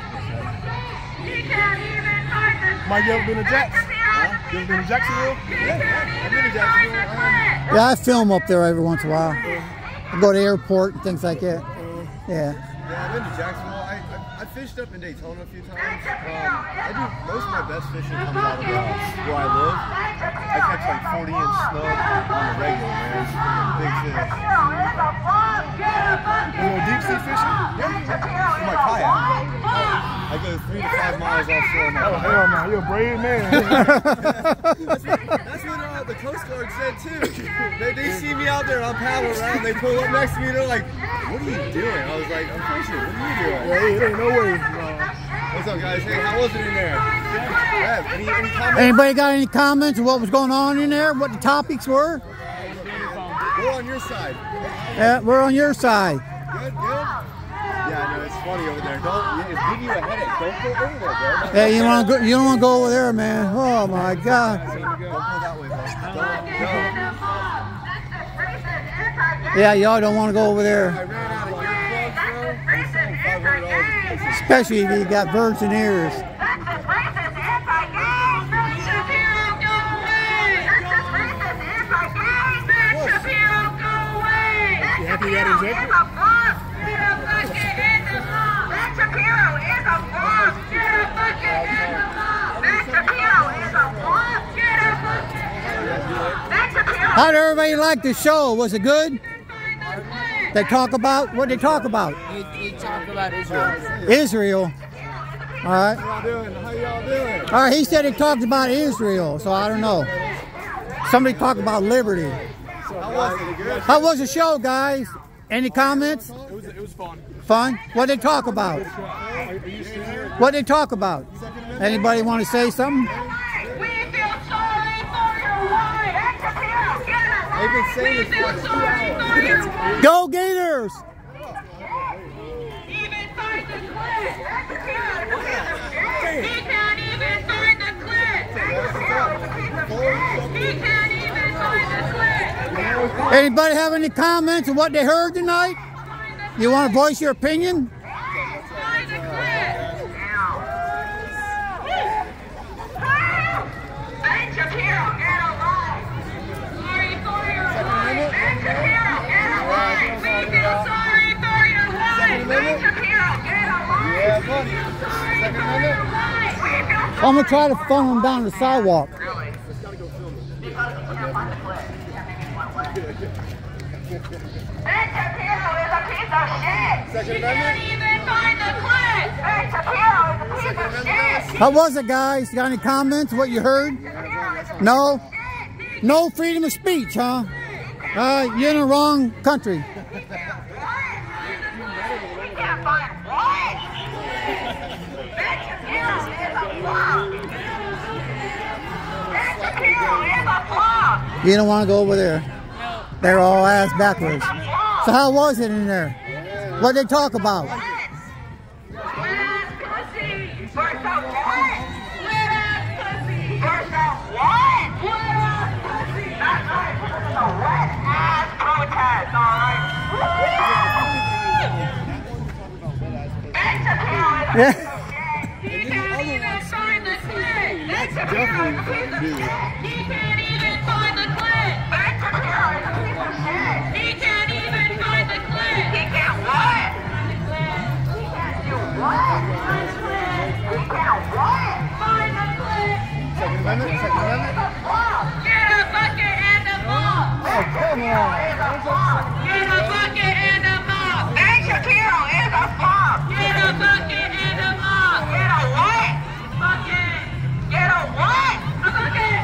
Mike, you ever been to Jax? Huh? You ever been to Jacksonville? Yeah, I've been to Jacksonville. Yeah, I film up there every once in a while. I go to the airport and things like that. Yeah. Yeah, I've been to Jacksonville. I fished up in Daytona a few times. I do most of my best fishing comes out of where I live. I catch like 40-inch snook on the regular, man. Big fish. You know deep sea fishing? Yeah. In my kayak. I go 3 to 5 miles offshore. Oh hell no, you're a brave man. That's what the Coast Guard said too. They see me out there and I'm paddling around. They pull up next to me. They're like, "What are you doing?" I was like, "I'm fishing. What are you doing?" Yeah, it ain't no way. What's up, guys? Hey, how was it in there? Yeah, any comments? Anybody got any comments on what was going on in there? What the topics were? We're on your side. Yeah, we're on your side. Good, good. Yeah, I know it's funny over there. It's giving you a headache. Don't go over there, bro. Yeah, you want to go? You don't want to go over there, man. Oh my God. Don't go that way, bro. Yeah, y'all don't want to go over there. I ran out of earplugs, bro. $500. Especially if you got virgin ears. You happy you got injected? How did everybody like the show? Was it good? They talk about what they talk about? He talked about Israel. Israel. All right. How y'all doing? How y'all doing? All right. He said he talked about Israel, so I don't know. Somebody talked about liberty. How was it? Good? How was the show, guys? Any comments? It was fun. Fun? What they talk about? What they talk about? Anybody want to say something? They've been saying this for 2 hours. Go Gators! Anybody have any comments on what they heard tonight? You want to voice your opinion? I'm going to try to funnel them down the sidewalk. Ben Shapiro is a piece of shit. Second He can't Amendment? even find the clip. How was it, guys? Got any comments? What you heard? No? No freedom of speech, huh? You're in the wrong country. You don't want to go over there. They're all ass backwards. So how was it in there? What did they talk about? Yeah. He can't even find the clit. He can't even find the clit. He can't even find the clit. He can't what? He can't do what? He can't what? Find the clit. Second Amendment? Second Amendment? Get a bucket and a mop. Oh, come on. Get a bucket and a mop. Ben Shapiro is a flop. Get a bucket and a mop. Get a what? Bucket. Get a what? A bucket.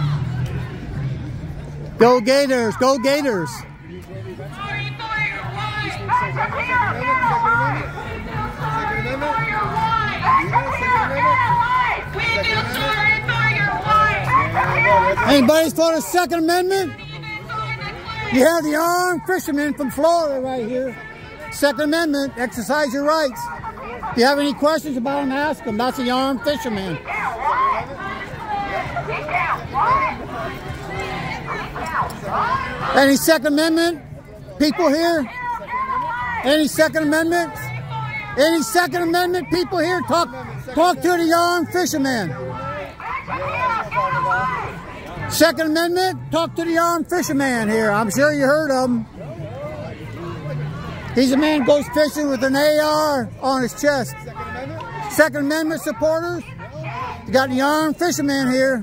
Go Gators, go Gators. Sorry for your wife. Ben Shapiro, get a wife. Sorry for your wife. Ben Shapiro, get a wife. We feel sorry for your wife. Anybody's for the Second Amendment? You have the armed fishermen from Florida right here. Second Amendment, exercise your rights. If you have any questions about them, ask them. That's the armed fisherman. Any Second Amendment people here? Any Second Amendment? Any Second Amendment people here? Talk to the armed fisherman. Second Amendment, talk to the armed fisherman here. I'm sure you heard of him. He's a man who goes fishing with an AR on his chest. Second Amendment supporters, you got the armed fisherman here.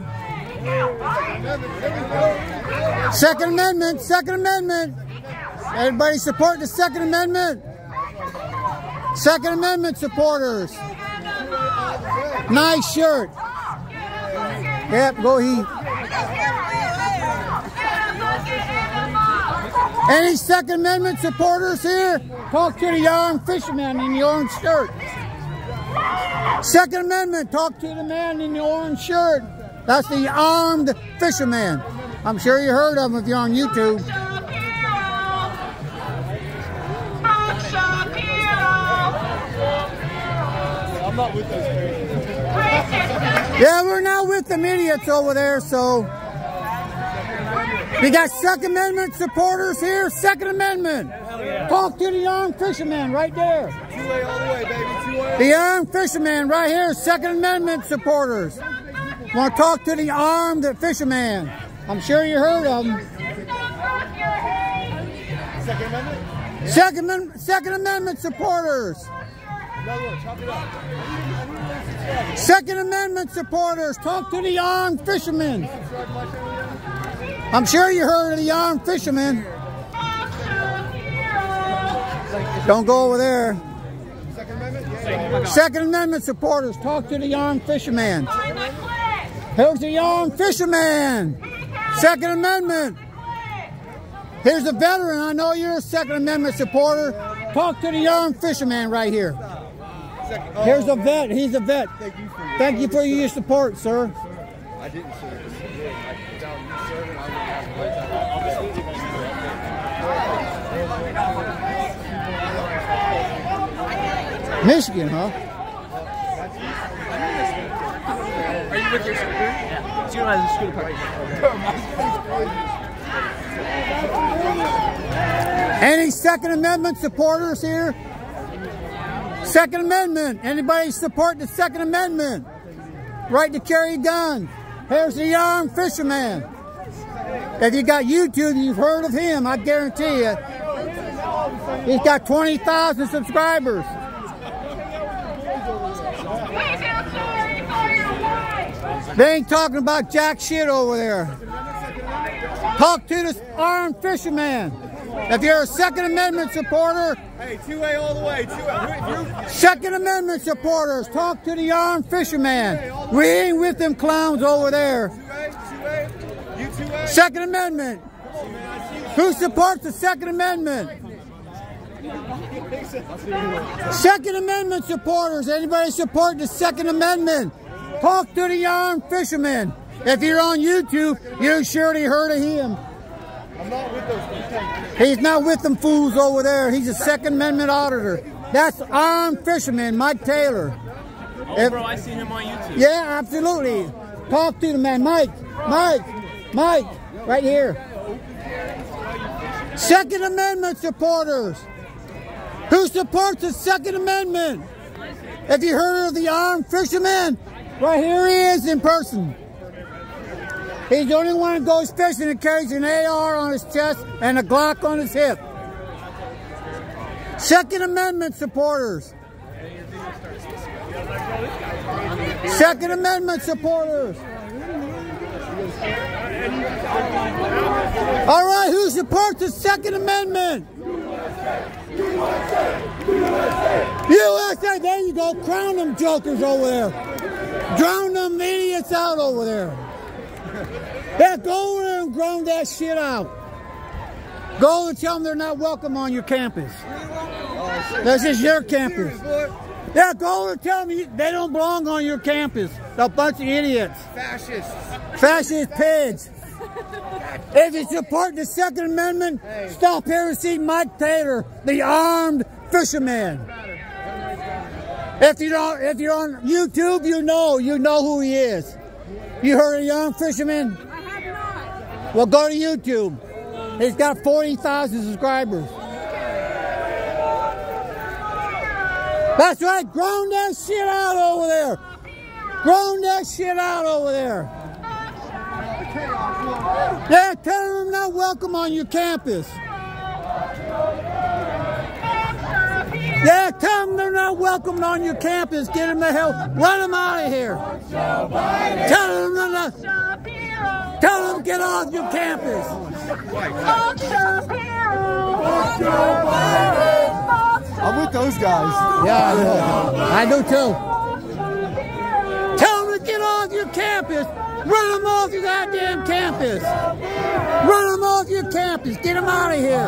Second Amendment, Second Amendment. Everybody support the Second Amendment. Second Amendment supporters. Nice shirt. Yep, go he. Any Second Amendment supporters here? Talk to the armed fisherman in the orange shirt. Second Amendment, talk to the man in the orange shirt. That's the armed fisherman. I'm sure you heard of him if you're on YouTube. I'm not with those crazy. Yeah, we're not with them idiots over there, so. We got Second Amendment supporters here. Second Amendment. Talk to the armed fisherman right there. 2A all the way, baby. 2A. The armed fisherman right here. Second Amendment supporters. Want to talk to the armed fisherman. I'm sure you heard of him. Second Amendment? Second Amendment supporters. Another one, chop it up. Second Amendment supporters. Talk to the armed fishermen. I'm sure you heard of the armed fishermen. Don't go over there. Second Amendment? Yeah. Second Amendment supporters. Talk to the armed fisherman. Here's the armed fisherman. Second Amendment. Here's a veteran. I know you're a Second Amendment supporter. Talk to the armed fisherman right here. Here's a vet. He's a vet. Thank you for your support, sir. I didn't serve. Michigan, huh? Are you with your scooter? Yeah. So you don't have the scooter park. Any Second Amendment supporters here? Second Amendment. Anybody support the Second Amendment? Right to carry guns. Here's the armed fisherman. If you got YouTube, you've heard of him, I guarantee you. He's got 20,000 subscribers. They ain't talking about jack shit over there. Talk to this armed fisherman. If you're a Second Amendment supporter, Hey, 2A all the way. 2A. Second Amendment supporters, talk to the armed fisherman. We ain't with them clowns over there. 2A. You 2A. Second Amendment. Who supports the Second Amendment? Second Amendment supporters. Anybody support the Second Amendment? Talk to the armed fisherman. If you're on YouTube, you surely heard of him. I'm not with those. He's not with them fools over there. He's a Second Amendment auditor. That's armed fisherman, Mike Taylor. Oh, bro, I seen him on YouTube. Yeah, absolutely. Talk to the man. Mike, right here. Second Amendment supporters. Who supports the Second Amendment? Have you heard of the armed fisherman? Right here he is in person. He's the only one that goes fishing and carries an AR on his chest and a Glock on his hip. Second Amendment supporters. Second Amendment supporters. All right, who supports the Second Amendment? USA, there you go. Crown them jokers over there. Drown them idiots out over there. Yeah, go over there and ground that shit out. Go and tell them they're not welcome on your campus. This is your campus. Yeah, go over and tell them they don't belong on your campus. They're a bunch of idiots. Fascists. Fascist pigs. If you support the Second Amendment, stop here and see Mike Taylor, the armed fisherman. If you're on YouTube, you know who he is. You heard of the armed fisherman? I have not. Well, go to YouTube. He's got 40,000 subscribers. That's right, ground that shit out over there. Ground that shit out over there. Yeah, tell them not welcome on your campus. Yeah, tell them they're not welcome on your campus. Get them the hell, run them out of here. Tell them they're not. Tell them get off your campus. I'm with those guys. Yeah, I do too. Tell them to get off your campus. Run them off your goddamn campus. Run them off your campus. Get them out of here.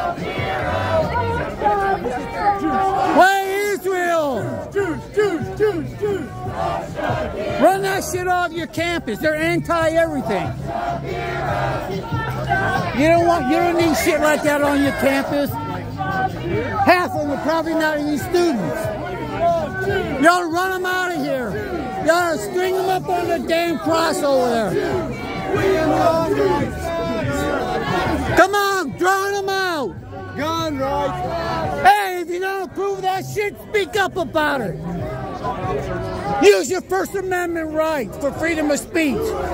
Play Israel. Jews. Run that shit off your campus. They're anti-everything. You don't need shit like that on your campus. Half of them are probably not any students. You ought to run them out of here. You ought to string them up on the damn cross over there. Come on, drown them out. Gun rights. Hey, if you don't approve of that shit, speak up about it. Use your First Amendment right for freedom of speech.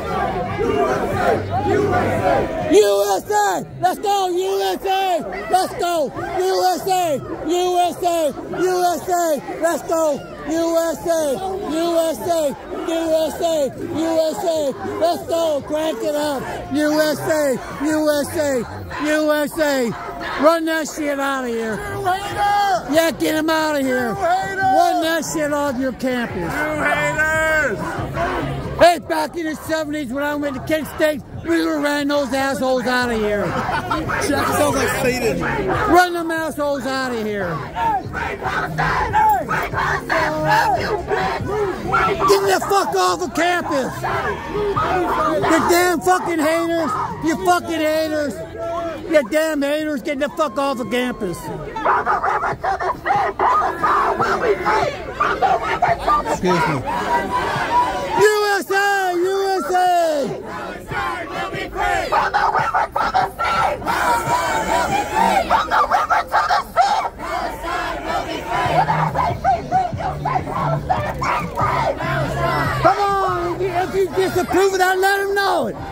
USA! Let's go, USA! Let's go, USA! USA! USA! Let's go, USA! USA! USA! USA! Let's go, crank it up! USA! USA! USA! Run that shit out of here! Yeah, get him out of here! Run that shit off your campus! Hey, back in the 70s when I went to Kent State, we ran those assholes out of here. That sounds like Satan. Run them assholes out of here. Get the fuck off of campus. You damn fucking haters. You fucking haters. You damn haters. Get the fuck off of campus. Excuse me. USA! USA! We'll be free! From the river to the sea! Palestine will be free! From the river to the sea! Palestine will be free! When I say free, you say Palestine is free! Come on! If you disapprove of that, let them know it!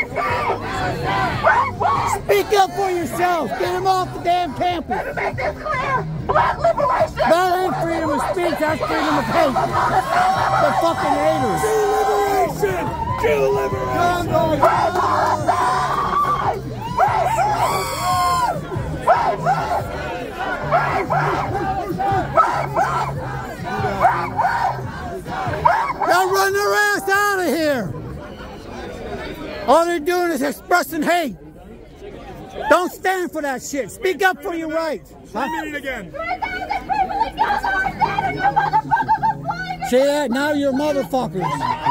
Speak up for yourself! Get them off the damn campus! Let me make this clear! Black liberation! That ain't freedom of speech, that's freedom of hate! The fucking haters! Jew liberation! All they're doing is expressing hate. Don't stand for that shit. Speak up for your rights. Huh? Again. See that? Now you're motherfuckers.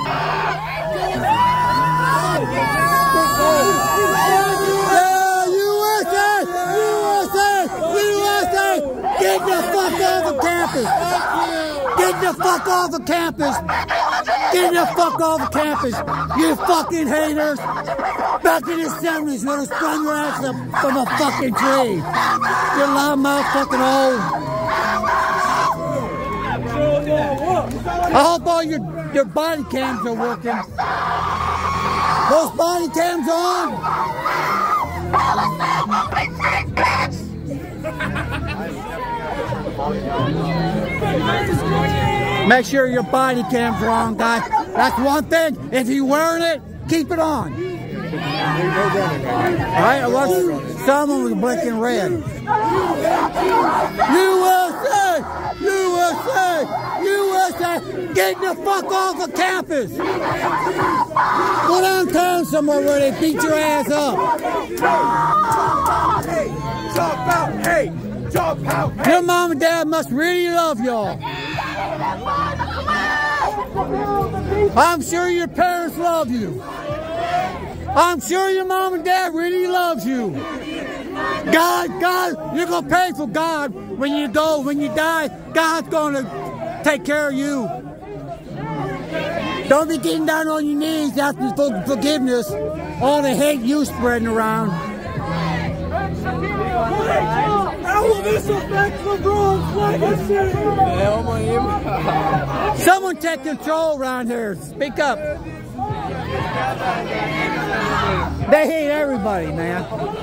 USA! USA! USA! Get the fuck off the campus! Get the fuck off the campus! Get the fuck off the campus! You fucking haters! Back in the 70s when I sprung your ass up from a fucking tree! You loudmouth fucking hole! I hope all your body cams are working. Those body cams on? Make sure your body cam's are on, guys. That's one thing. If you're wearing it, keep it on. Alright, I watched someone was blinking red. USA! USA! USA! Get the fuck off the campus! Go downtown somewhere where they beat your ass up. Hey, jump out, hey, jump out. Hey. Your mom and dad must really love y'all. I'm sure your parents love you. I'm sure your mom and dad really loves you. God, you're going to pay for God when you go, when you die. God's going to take care of you. Don't be getting down on your knees asking for forgiveness. All the hate you spreading around. How will this affect LeBron's legacy? Someone take control around here. Speak up. They hate everybody, man.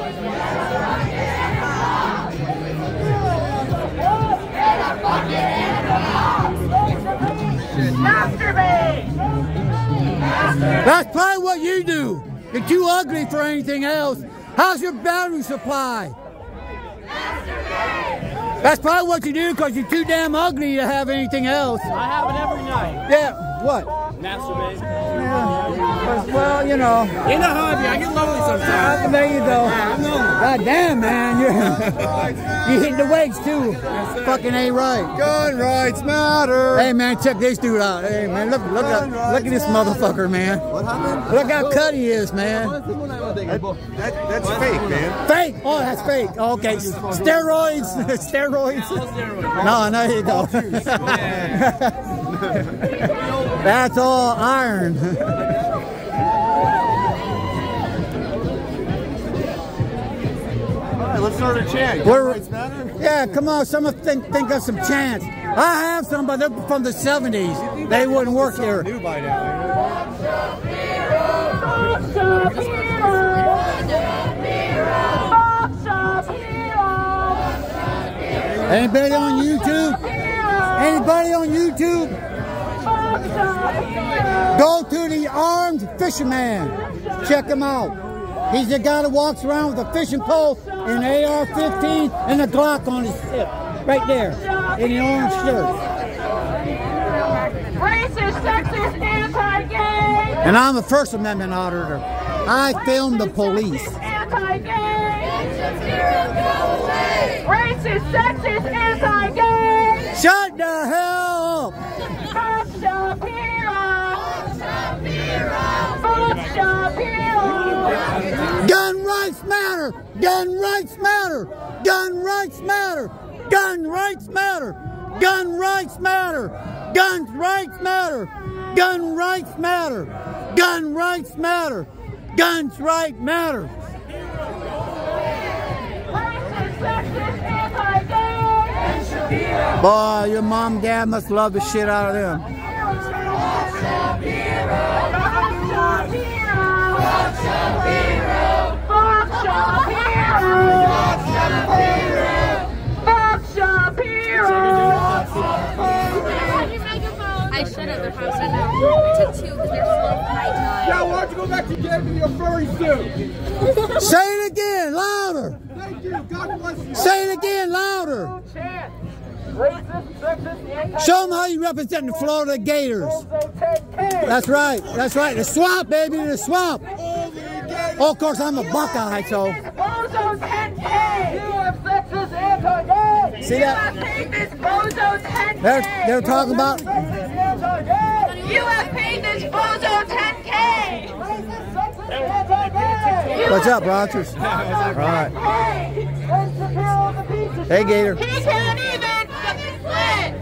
That's probably what you do. You're too ugly for anything else. How's your battery supply? That's probably what you do because you're too damn ugly to have anything else. I have it every night. Yeah, what? Masturbate. Yeah. Well, you know. You know how I be. I get lonely sometimes. There you go. God damn, man. You hit the weights too. Fucking ain't right. Gun rights matter. Hey, man, check this dude out. Hey, man, look at this motherfucker, man. What happened? Look how cut he is, man. That's fake, man. Fake? Oh, that's fake. Okay. Steroids. Steroids. No, there you go. That's all iron. All right, let's start a chant. Gun rights matter? Yeah, come on. Someone think of some chants. I have some, but they're from the 70s. They wouldn't work here. New by now. Anybody on YouTube? Anybody on YouTube? Go to the Armed Fisherman. Check him out. He's the guy that walks around with a fishing pole and an AR-15 and a Glock on his hip. Right there. In the orange shirt. Racist, sexist, anti-gay. And I'm a First Amendment auditor. I filmed the police. Anti-gay. Racist, sexist, anti-gay. Shut the hell up. Fuck Shapiro. Fuck Shapiro. Gun rights matter. Gun rights matter. Gun rights matter. Gun rights matter. Gun rights matter. Gun rights matter. Gun rights matter. Gun rights matter. Guns right matter. Boy, your mom and dad must love the shit out of them. I should have, but I took two because they're slow for my time. Yeah, why don't you go back to getting your furry suit? Say it again, louder. Thank you. God bless you. Say it again, louder. Racist, sexist, anti- Show them how you represent the Florida Gators. That's right. That's right. The swamp, baby. The swamp. Oh, of course, I'm a Buckeye, so. Bozo 10K! You have sexist anti-gay! See that? You have paid this Bozo 10K! They're talking about. You have paid this Bozo 10K! What's up, Rogers? All right. Hey, Gator. He can't even split!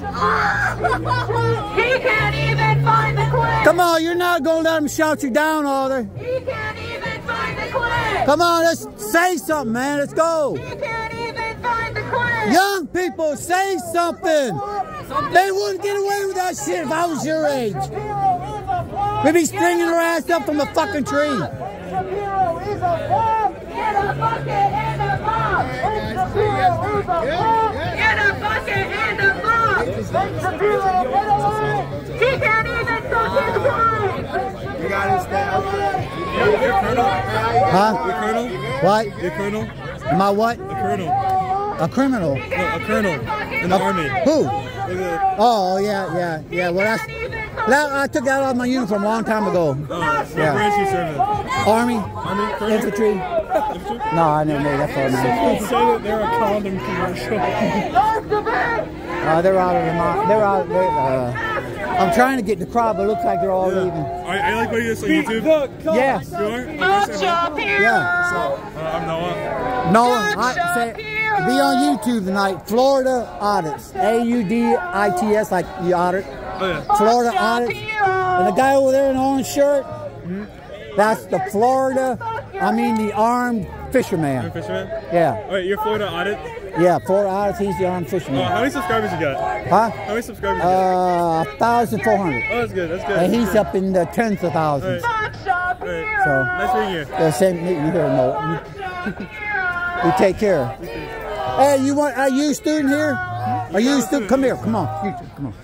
He can't even find the clip! Come on, you're not going to let them shout you down, are they? He can't even find the clip! Come on, let's say something, man. Let's go. He can't even find the clip! Young people, say something. They wouldn't get away with that shit if I was your age. We'd be stringing her ass up from a fucking tree. Shapiro is a bomb! Get a bucket and a mop! Shapiro is a bomb! Get a bucket and a mop! Shapiro, get away! He can't even fucking run! You got his style. You're Colonel? Huh? You're Colonel? What? You're Colonel? Am I what? A Colonel. A criminal. No, a Colonel in the Army. Who? Oh, yeah. Well, I took that off my uniform a long time ago. What branch you serving? Army. Army? Infantry. No, I never made that far, man. Say that they're a condom commercial. They're out of the. They're out. I'm trying to get the crowd, but it looks like they're all leaving. I like what you just on YouTube. Yeah. You are? Yeah. I'm Noah. Noah, be on YouTube tonight. Florida Audits. AUDITS, like you audit. Oh, yeah. Florida Audits. And the guy over there in the orange shirt, that's the the armed fisherman. Armed fisherman? Yeah. Wait, you're Florida Audit? Yeah, Florida Audits, he's the armed fisherman. How many subscribers you got? Huh? How many subscribers you got? 1,400. Oh, that's good, that's good. And he's up in the tens of thousands. Right. So, nice meeting you. The same, you hear him, you take care. Hey, are you a student here? Are you a student? Come here, come on. Come on.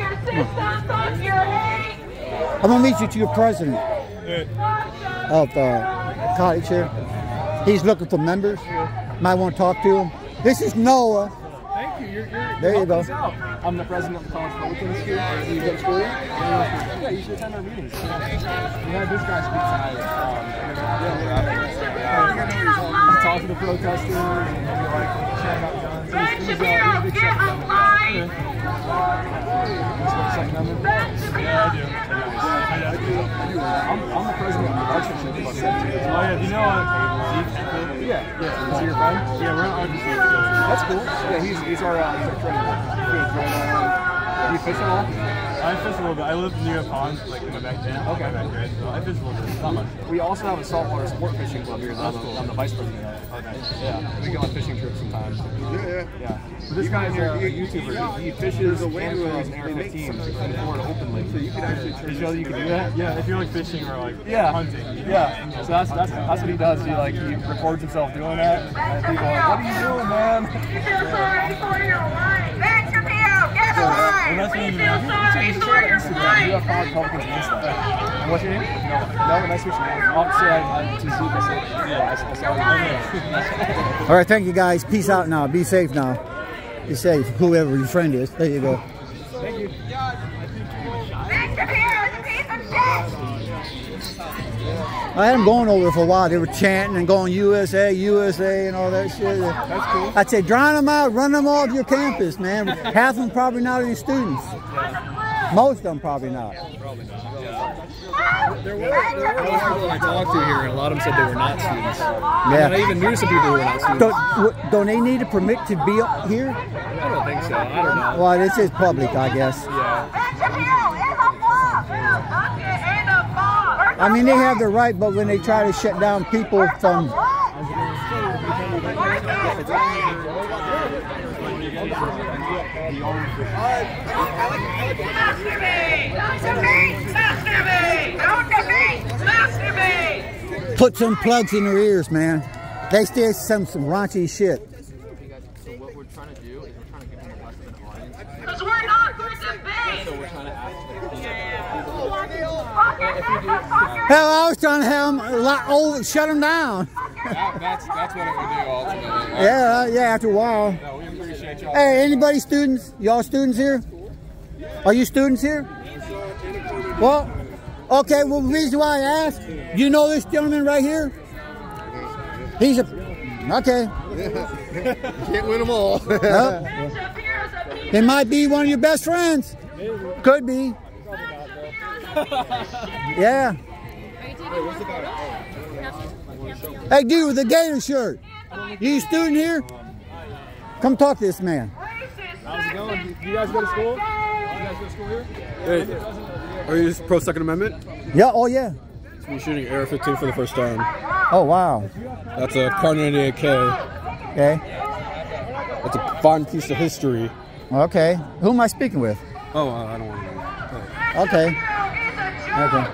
I'm going to meet you to your president of college here. He's looking for members. Might want to talk to him. This is Noah. Thank you. There you go. I'm the president of the College Republican School. You go to school? Yeah, you should attend our meetings. We had this guy speak tonight. Talk to the protesters and sharing out guns. Ben Shapiro, get a line! I'm the president of the Archbishop Club. Oh yeah, you know Zeke? Yeah. Is he your friend? Yeah, we're on Archbishop. That's cool. Yeah, he's our friend. Do you fish at all? I fish a little bit. I live near a pond, like in my backyard. Okay. So I fish a little bit, not much. We also have a saltwater sport fishing club here. I'm the vice president of it. Yeah, we go on fishing trips sometimes. Yeah. But this guy's a YouTuber. He fishes and cruises in Air-15 in Florida openly. So you can actually show that you can do that. Yeah, if you're like fishing or like hunting. Yeah. So that's what he does. He records himself doing that, and people are like, "What are you doing, man?" We feel sorry for your life. Ben Shapiro, get a line. We feel sorry for your life. You have College Republicans and stuff. And what's your name? No, nice to meet you. Obviously, I saw you. All right, thank you guys. Peace out now. Be safe now. Be safe, whoever your friend is. There you go. Thank you. Ben Shapiro is a piece of shit. I had them going over there for a while. They were chanting and going USA, USA, and all that shit. That's cool. I'd say drown them out, run them off your campus, man. Half of them probably not any students. Most of them probably not. There were people I talked to here, and a lot of them said they were not students. Yeah. And I even knew some people who were not students. Don't they need a permit to be up here? I don't think so. I don't know. Well, this is public, I guess. Yeah. I mean, they have the right, but when they try to shut down people from... Put some plugs in their ears, man. They still some raunchy shit. So what we're trying to do is we're trying to give them a less of an audience. Because we're not for debate. So we're trying to ask Hell, I was trying to have them shut them down. that's what it would do ultimately. Yeah, after a while. No, we appreciate Hey, anybody students? Y'all students here? Are you students here? Well, okay, well, the reason why I asked, you know this gentleman right here? He's a, okay. Can't win them all. It might be one of your best friends. Could be. Yeah. Hey, dude with the Gator shirt. You a student here? Come talk to this man. How's it going? Do you guys go to school? You guys go to school here? Hey, are you pro Second Amendment? Yeah, oh yeah. So you're shooting AR-15 for the first time. Oh, wow. That's a Kar 98K. Okay. That's a fine piece of history. Okay. Who am I speaking with? Oh, I don't want to know. Okay. Okay.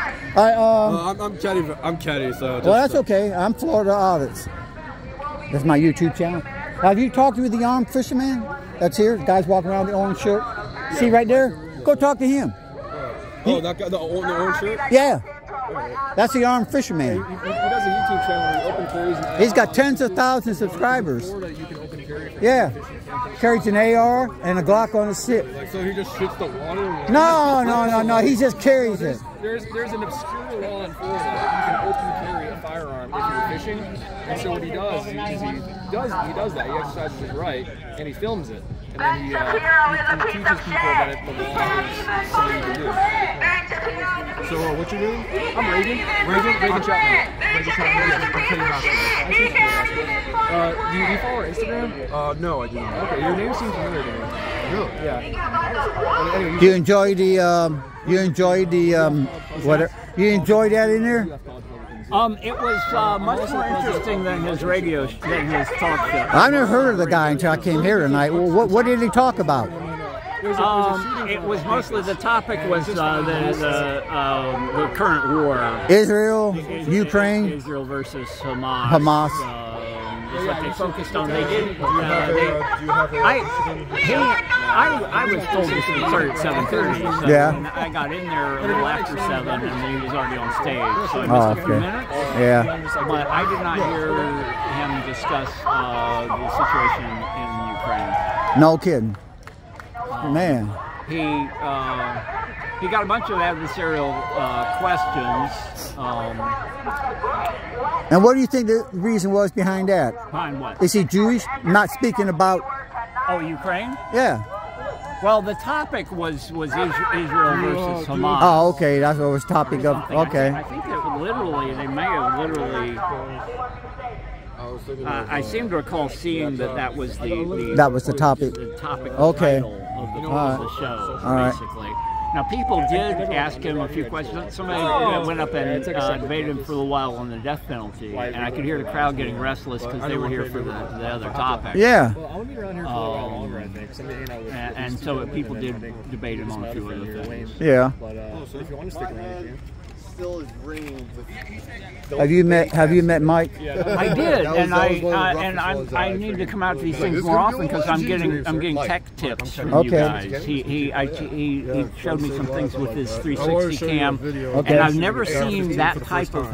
I'm Caddy, so... Well, that's okay. I'm Florida Audits. That's my YouTube channel. Have you talked with the armed fisherman that's here? The guy's walking around with the orange shirt. See right there? Go talk to him. Oh, that guy, the orange shirt? Yeah. That's the armed fisherman. He does a YouTube channel where he open carries. He's got tens of thousands of subscribers. Yeah. Carries an AR and a Glock on his hip. Like, so he just shoots the water? No. He just carries it. There's an obscure law in Florida that you can open carry a firearm if you're fishing. And so what he does is he does that. He exercises his right and he films it. And then he teaches people that the law is something to do. So what you doing? I'm Reagan Chapman. Reagan Chapman. Do you follow our Instagram? No, I do not. Okay, your name seems familiar to me. Really? Yeah. Anyway, Do you enjoy you enjoy that in there? It was much more interesting than his talk show. I've never heard of the guy until I came here tonight. Well, what did he talk about? It was mostly, the topic was the current war. Israel, Ukraine. Israel versus Hamas. Hamas. Is what they focused on. They did. I was told this would start at 7:30. So yeah. I got in there a little after 7, and he was already on stage, so I missed a few minutes. Yeah. But I did not hear him discuss the situation in Ukraine. No kidding. Man. He got a bunch of adversarial questions. And what do you think the reason was behind that? Behind what? Is he Jewish? Not speaking about... Oh, Ukraine? Yeah. Well, the topic was Israel versus Hamas. Oh, okay. That's what was topic of... Okay. I think that literally, they may have literally... I seem to recall seeing that was that was the topic. The topic okay. title of the show, basically. Now, people did ask him a few questions. Somebody went up and debated him for a while on the death penalty, and I could hear the crowd getting restless because they were here for the other topic. Yeah. And so people did debate him on a few other things. Yeah. So if you want to stick around here. Still is ringing. Have you met Mike? Yeah. I did, and I need to come out to these things more often because I'm getting tech tips from you guys. He showed me some things with his 360 cam, and I've never seen that type of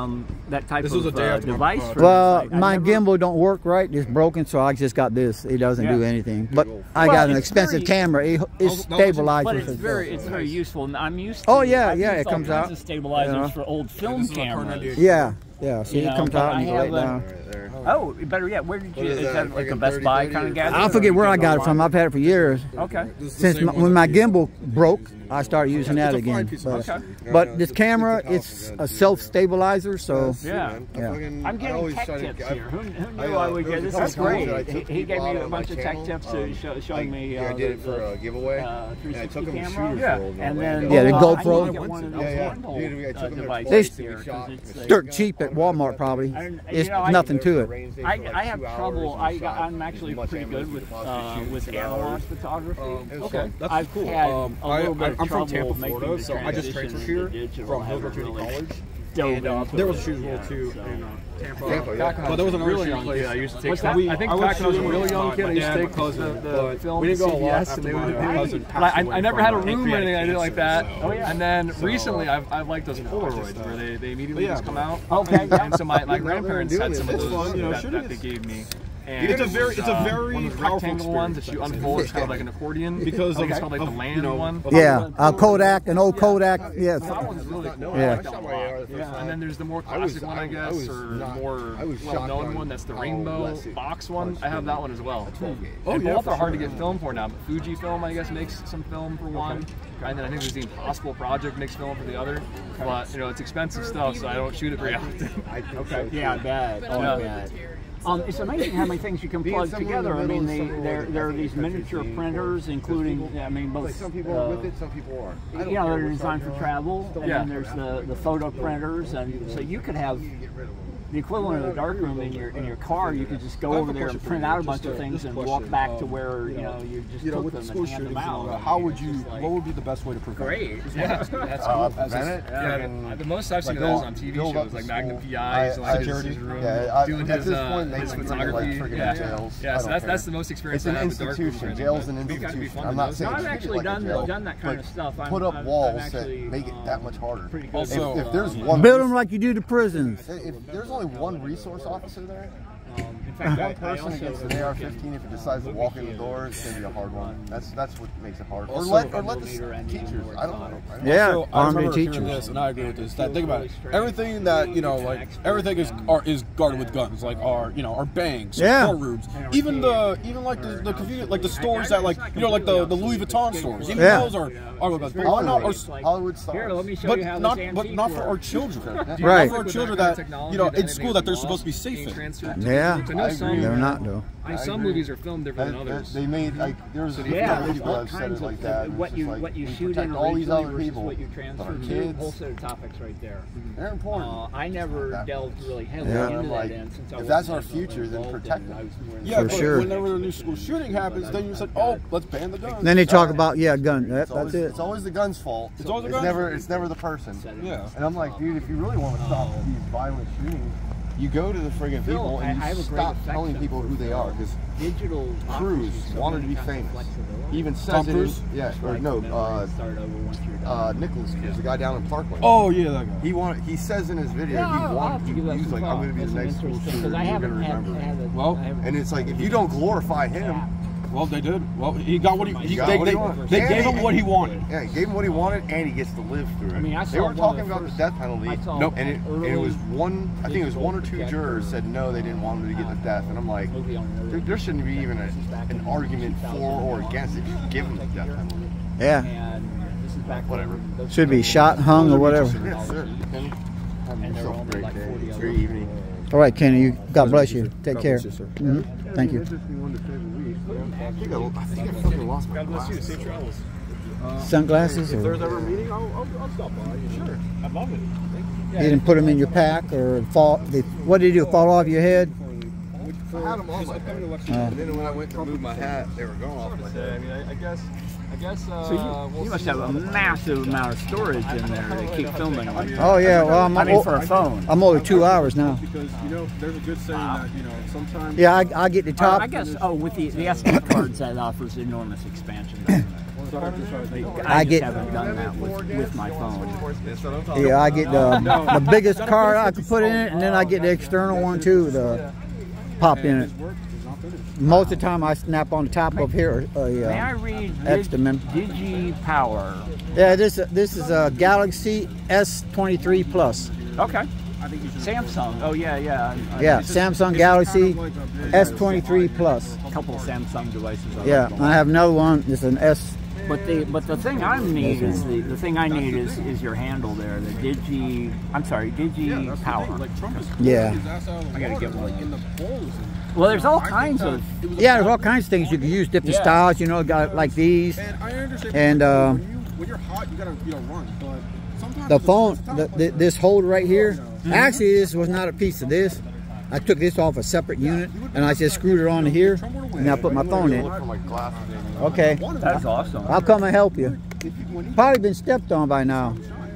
device. Well, my gimbal don't work right; it's broken, so I just got this. It doesn't do anything, but I got an expensive camera. It stabilizes. But it's very useful, and I'm used to. Oh yeah, it comes out. Stabilizers for old film cameras. Yeah. See, it comes out and you lay it down. Oh, better yet, where did you? Is that like a Best Buy kind of gadget? I forget where I got it from. I've had it for years. Okay. Since when my gimbal broke, I started using that again. But this camera, it's a self-stabilizer, so yeah. I'm getting tech tips here. Who knew I would get this? Is great. He gave me a bunch of tech tips, showing me. I did it for a giveaway. 360 camera. And then the GoPro. I took them They're dirt cheap at Walmart, probably. It's nothing to it. I have trouble. I'm actually pretty good with analog photography. Okay, that's cool. I'm from Tampa, Florida, so I just transferred here from Hillsborough Community College. And there was a Shooters World too in Tampa. But there was an really young place. I used to take. I think back when I was a really young kid, I used to take the film. We didn't go a lot. I never had a room or anything. I did like that. And then recently, I've liked those Polaroids where they immediately just come out. Okay. And so my grandparents had some of those that they gave me. And it's a very one of those powerful rectangle ones that you unfold. It's kind of like an accordion because it's called like the land one. Yeah, Kodak, an old Kodak. Yes. That one's really cool. Yeah. I like that a lot. Yeah. And then there's the more classic one, I guess, or more well-known one. That's the rainbow box one. I have that one as well. And both are hard to get film for now. But Fujifilm, I guess, makes some film for one, and then I think there's the Impossible Project makes film for the other. But you know, it's expensive stuff, so I don't shoot it very often. Okay. Yeah, I bet. Oh, I bet. It's amazing how many things you can plug together. I mean, there are these miniature printers, including, I mean, both. Some people are with it, some people aren't. You know, they're designed for travel, and then there's the photo printers, and so you could have the equivalent of a darkroom in your car. You could just go over there and print out a bunch of things and walk back to where you just took them and hand them out. How would you? What would be the best way to prevent? Great. Yeah, that's cool. Yeah, the most I've seen of those on TV shows like Magnum PI, like his room, doing his photography. Yeah, so that's the most experience. It's an institution. Jail's an institution. I'm not saying I've actually done that kind of stuff. Put up walls that make it that much harder. Also, if there's one, build them like you do the prisons. If there's only one resource officer there, in fact, one person against an AR-15, if it decides to walk in the door, it's going to be a hard one. That's what makes it hard. Or let the teachers. I don't know. Yeah, also, I remember hearing this, and I agree with this. That think about it. Everything that like everything is guarded with guns, like our banks, storerooms, even like the convenient, like the stores that like like the Louis Vuitton stores. Even those are with guns. Why not Hollywood stars? Here, let me show you how but not for our children. Right. Not for our children that in school that they're supposed to be safe in. Yeah, they're not though. I mean, some movies are filmed different than others. They made like there's there's people all that have said kinds it like of that. what you shoot in all these other versus people, what you transfer but to. kids, Whole set of topics right there. They're important. I never delved really heavily into that end since I was. If that's our future, then protect them. Yeah, for sure. Whenever a new school shooting happens, then you said, "Oh, let's ban the guns." Then they talk about gun. That's it. It's always the gun's fault. It's always the gun's It's never the person. Yeah. And I'm like, dude, if you really want to stop these violent shootings, you go to the friggin' people and you stop telling people who they are. Because Cruise wanted to be famous. He even says it. Nicholas Cruz, the guy down in Parkland. Oh yeah, that guy. He says in his video he was like, I'm going to be the next school shooter. You're going to remember. Well, and it's like if you don't glorify him. Well, they did. Well, he got what they gave him what he wanted. Yeah, he gave him what he wanted, and he gets to live through it. I mean, they weren't talking about the death penalty. Nope. And it was I think it was one or two jurors said no, they didn't want him to get the death. And I'm like, there shouldn't be even an argument for or against it. Just give him the death penalty. Yeah. Whatever. Should be shot, hung, or whatever. Yes, sir. Have yourself a great day. Great evening. All right, Kenny. God bless you. Take care. Thank you. I think I fucking lost my glasses. Safe travels. Sunglasses? If Or there's ever a meeting, I'll stop by. Sure. I'd love it. you didn't put them in your pack or fall? What did you do? Fall off your head? I had them on my head. And then when I went to move my hat, they were going off my head. I mean, I guess. So you must have a massive amount of storage in there to keep filming on. Oh yeah, well I'm for a phone. I'm over 2 hours now. Because there's a good saying that sometimes. Yeah, I get the top. I guess with the SD cards that offers enormous expansion. I just haven't done that with my phone. Yeah, I get the biggest card I can put in it, and then I get the external one too, the pop in it. Most of the time I snap on the top of here May I read Digi Power? Yeah, this is a Galaxy S23 Plus. Okay. Samsung. Oh yeah. Yeah, Samsung Galaxy S23 Plus. A couple of Samsung devices. Yeah, I have another one. It's an S. But the thing I need is the thing I need is your handle there. The Digi Power. Yeah. I gotta get one. Well, there's all kinds of. Yeah, there's all kinds of things you can use, different styles. Got like these. And when you're hot, you gotta run. But sometimes the phone, this holder right here. Actually, this was not a piece of this. I took this off a separate unit, and I just screwed it onto here, and I put my phone in. Okay. That's awesome. I'll come and help you. Probably been stepped on by now.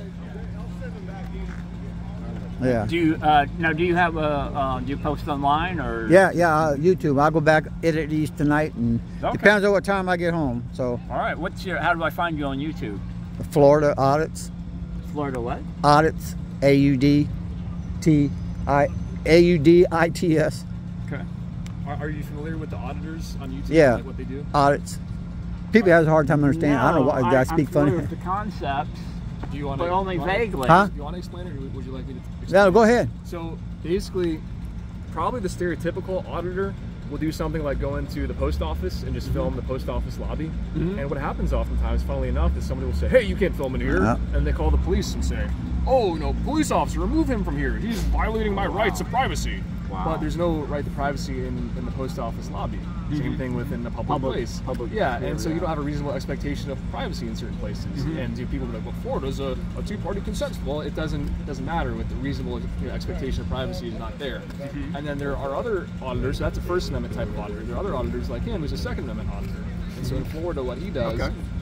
Yeah. Do you do you have do you post online or? Yeah, YouTube. I'll go back edit these tonight, and depends on what time I get home. So. All right. How do I find you on YouTube? Florida Audits. Florida what? Audits. AUDITS. Okay. Are you familiar with the auditors on YouTube? Yeah. Like what they do? Audits. People have a hard time understanding. I don't know why I speak funny. With the concepts, Do you want but only vaguely. Huh? Do you want to explain it, or would you like me to explain? No, go ahead. So basically, probably the stereotypical auditor will do something like go into the post office and just film the post office lobby. And what happens oftentimes, funnily enough, is somebody will say, hey, you can't film in here. And they call the police and say, oh, no, police officer, remove him from here. He's violating my rights of privacy. But there's no right to privacy in the post office lobby. Same thing within a public place. Yeah, and so you don't have a reasonable expectation of privacy in certain places. And people be like, well, Florida's a two-party consent. Well, it doesn't matter with the reasonable expectation of privacy is not there. And then there are other auditors, so that's a First Amendment type of auditor. There are other auditors like him who's a Second Amendment auditor. And so in Florida, what he does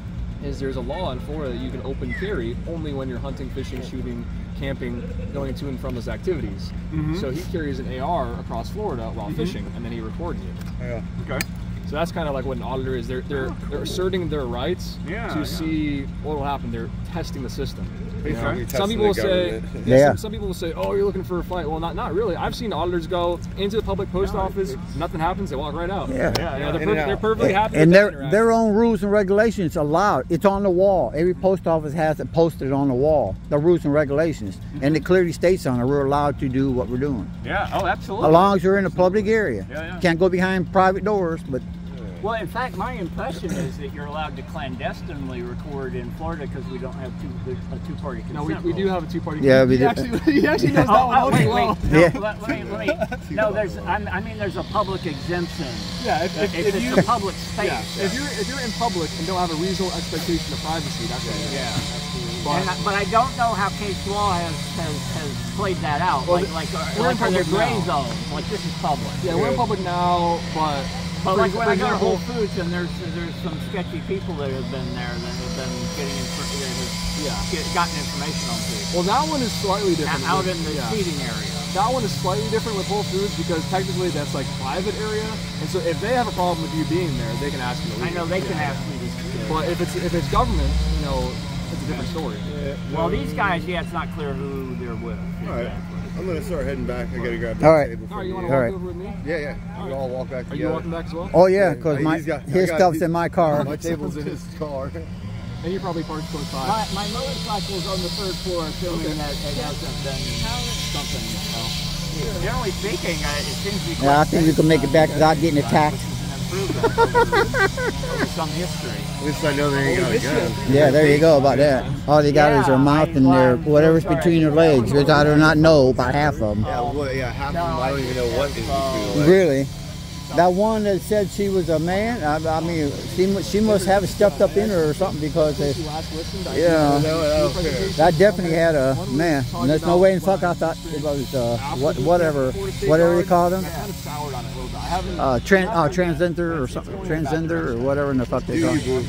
is there's a law in Florida that you can open carry only when you're hunting, fishing, shooting, camping, going to and from those activities. So he carries an AR across Florida while fishing, and then he records it. Yeah. Okay. So that's kind of like what an auditor is. They're asserting their rights to see what will happen. They're testing the system. You know? Some people will say, some people will say, oh, you're looking for a fight. Well, not really. I've seen auditors go into the public post office, nothing happens, they walk right out. Yeah. They're perfectly happy. And their own rules and regulations allow it. It's on the wall. Every post office has it posted on the wall, the rules and regulations. And it clearly states on it, we're allowed to do what we're doing. Yeah, oh, absolutely. As long as you're in a public area. Can't go behind private doors, but... Well, in fact, my impression is that you're allowed to clandestinely record in Florida because we don't have a two-party consent. No, we do have a two-party consent. Yeah, we do. He actually knows that one. Wait. No, let me. No, I mean, there's a public exemption. Yeah, if it's a public space. Yeah, if you're in public and don't have a reasonable expectation of privacy, that's what it is. But I don't know how case law has played that out. Well, like are there gray zones? Like this is public. Yeah, we're in public now, but like when I go to Whole Foods and there's some sketchy people that have been there that have been gotten information on people. Well, that one is slightly different. Out in the seating area. That one is slightly different with Whole Foods because technically that's like private area, and so if they have a problem with you being there, they can ask you to leave. I know they can ask me to. But if it's government, you know, it's a different story. Well, these guys, it's not clear who they're with. All right. I'm going to start heading back. I got to grab All right. table. All right, you want to walk over with me? Yeah. We'll all walk back together. Are you walking back as well? Oh, yeah, because his stuff's in my car. My table's in his car. And you probably parked close by. My motorcycle's on the third floor, assuming that it hasn't been something. Generally speaking, it seems to be. Yeah, I think we can make it back without getting attacked. Some history. At least I know they ain't got a gun. Yeah, there you go about that. All they got is their mouth and their whatever's between their legs, which I do not know about half of them. Half of them. I don't even know what is between their legs. Really? That one that said she was a man, I mean, she must have it stuffed up in her or something because, that definitely had a man. And there's no way in fuck I thought it was whatever they call them. Transgender or something, transgender or whatever in the fuck they call it.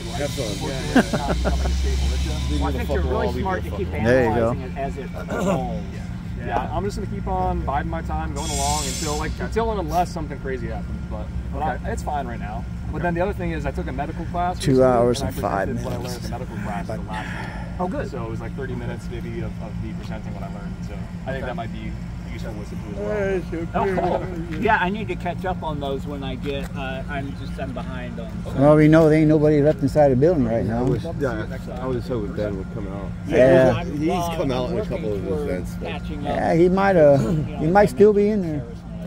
I think you're really smart to keep analyzing it as it evolves. Yeah, I'm just gonna keep on biding my time, going along until and unless something crazy happens. But it's fine right now. But then the other thing is, I took a medical class. 2 hours and I 5 minutes. what I learned in the medical class the last week. Oh, good. So it was like 30 minutes maybe of me presenting what I learned. So I think that might be useful with it as well. Yeah, I need to catch up on those when I get. I'm behind on. Well, we know there ain't nobody left inside the building right now. I was hoping Ben would come out. Yeah. He's come out in a couple of events. Yeah, he might still be in there.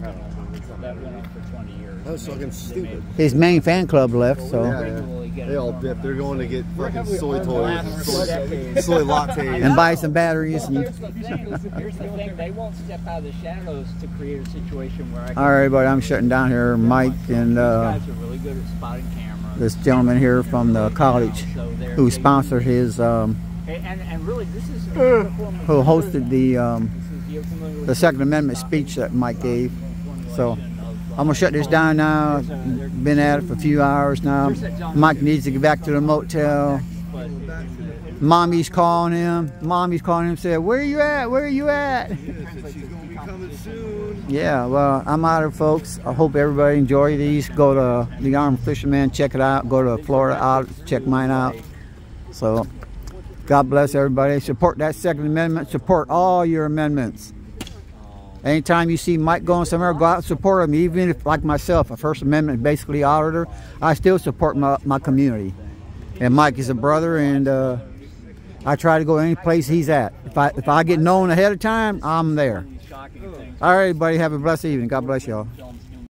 That was fucking stupid. His main fan club left, so. They all dipped. They're going to get fucking soy toys and soy lattes. And buy some batteries. And... Here's the thing, they won't step out of the shadows to create a situation where I can... All right, everybody, I'm shutting down here. Mike and guys are really good at spotting cameras. This gentleman here from the college who sponsored his, and really, this is who hosted the Second Amendment speech that Mike gave. So I'm gonna shut this down now. Been at it for a few hours now. Mike needs to get back to the motel. Mommy's calling him. Said, "Where are you at? Where are you at?" Yeah, well, I'm out of, folks. I hope everybody enjoy these. Go to the Armed Fisherman, check it out. Go to Florida Outlets, check mine out. So, God bless everybody. Support that Second Amendment. Support all your amendments. Anytime you see Mike going somewhere, go out and support him. Even if, like myself, a First Amendment basically auditor, I still support my community. And Mike is a brother, and I try to go any place he's at. If I get known ahead of time, I'm there. All right, everybody, have a blessed evening. God bless y'all.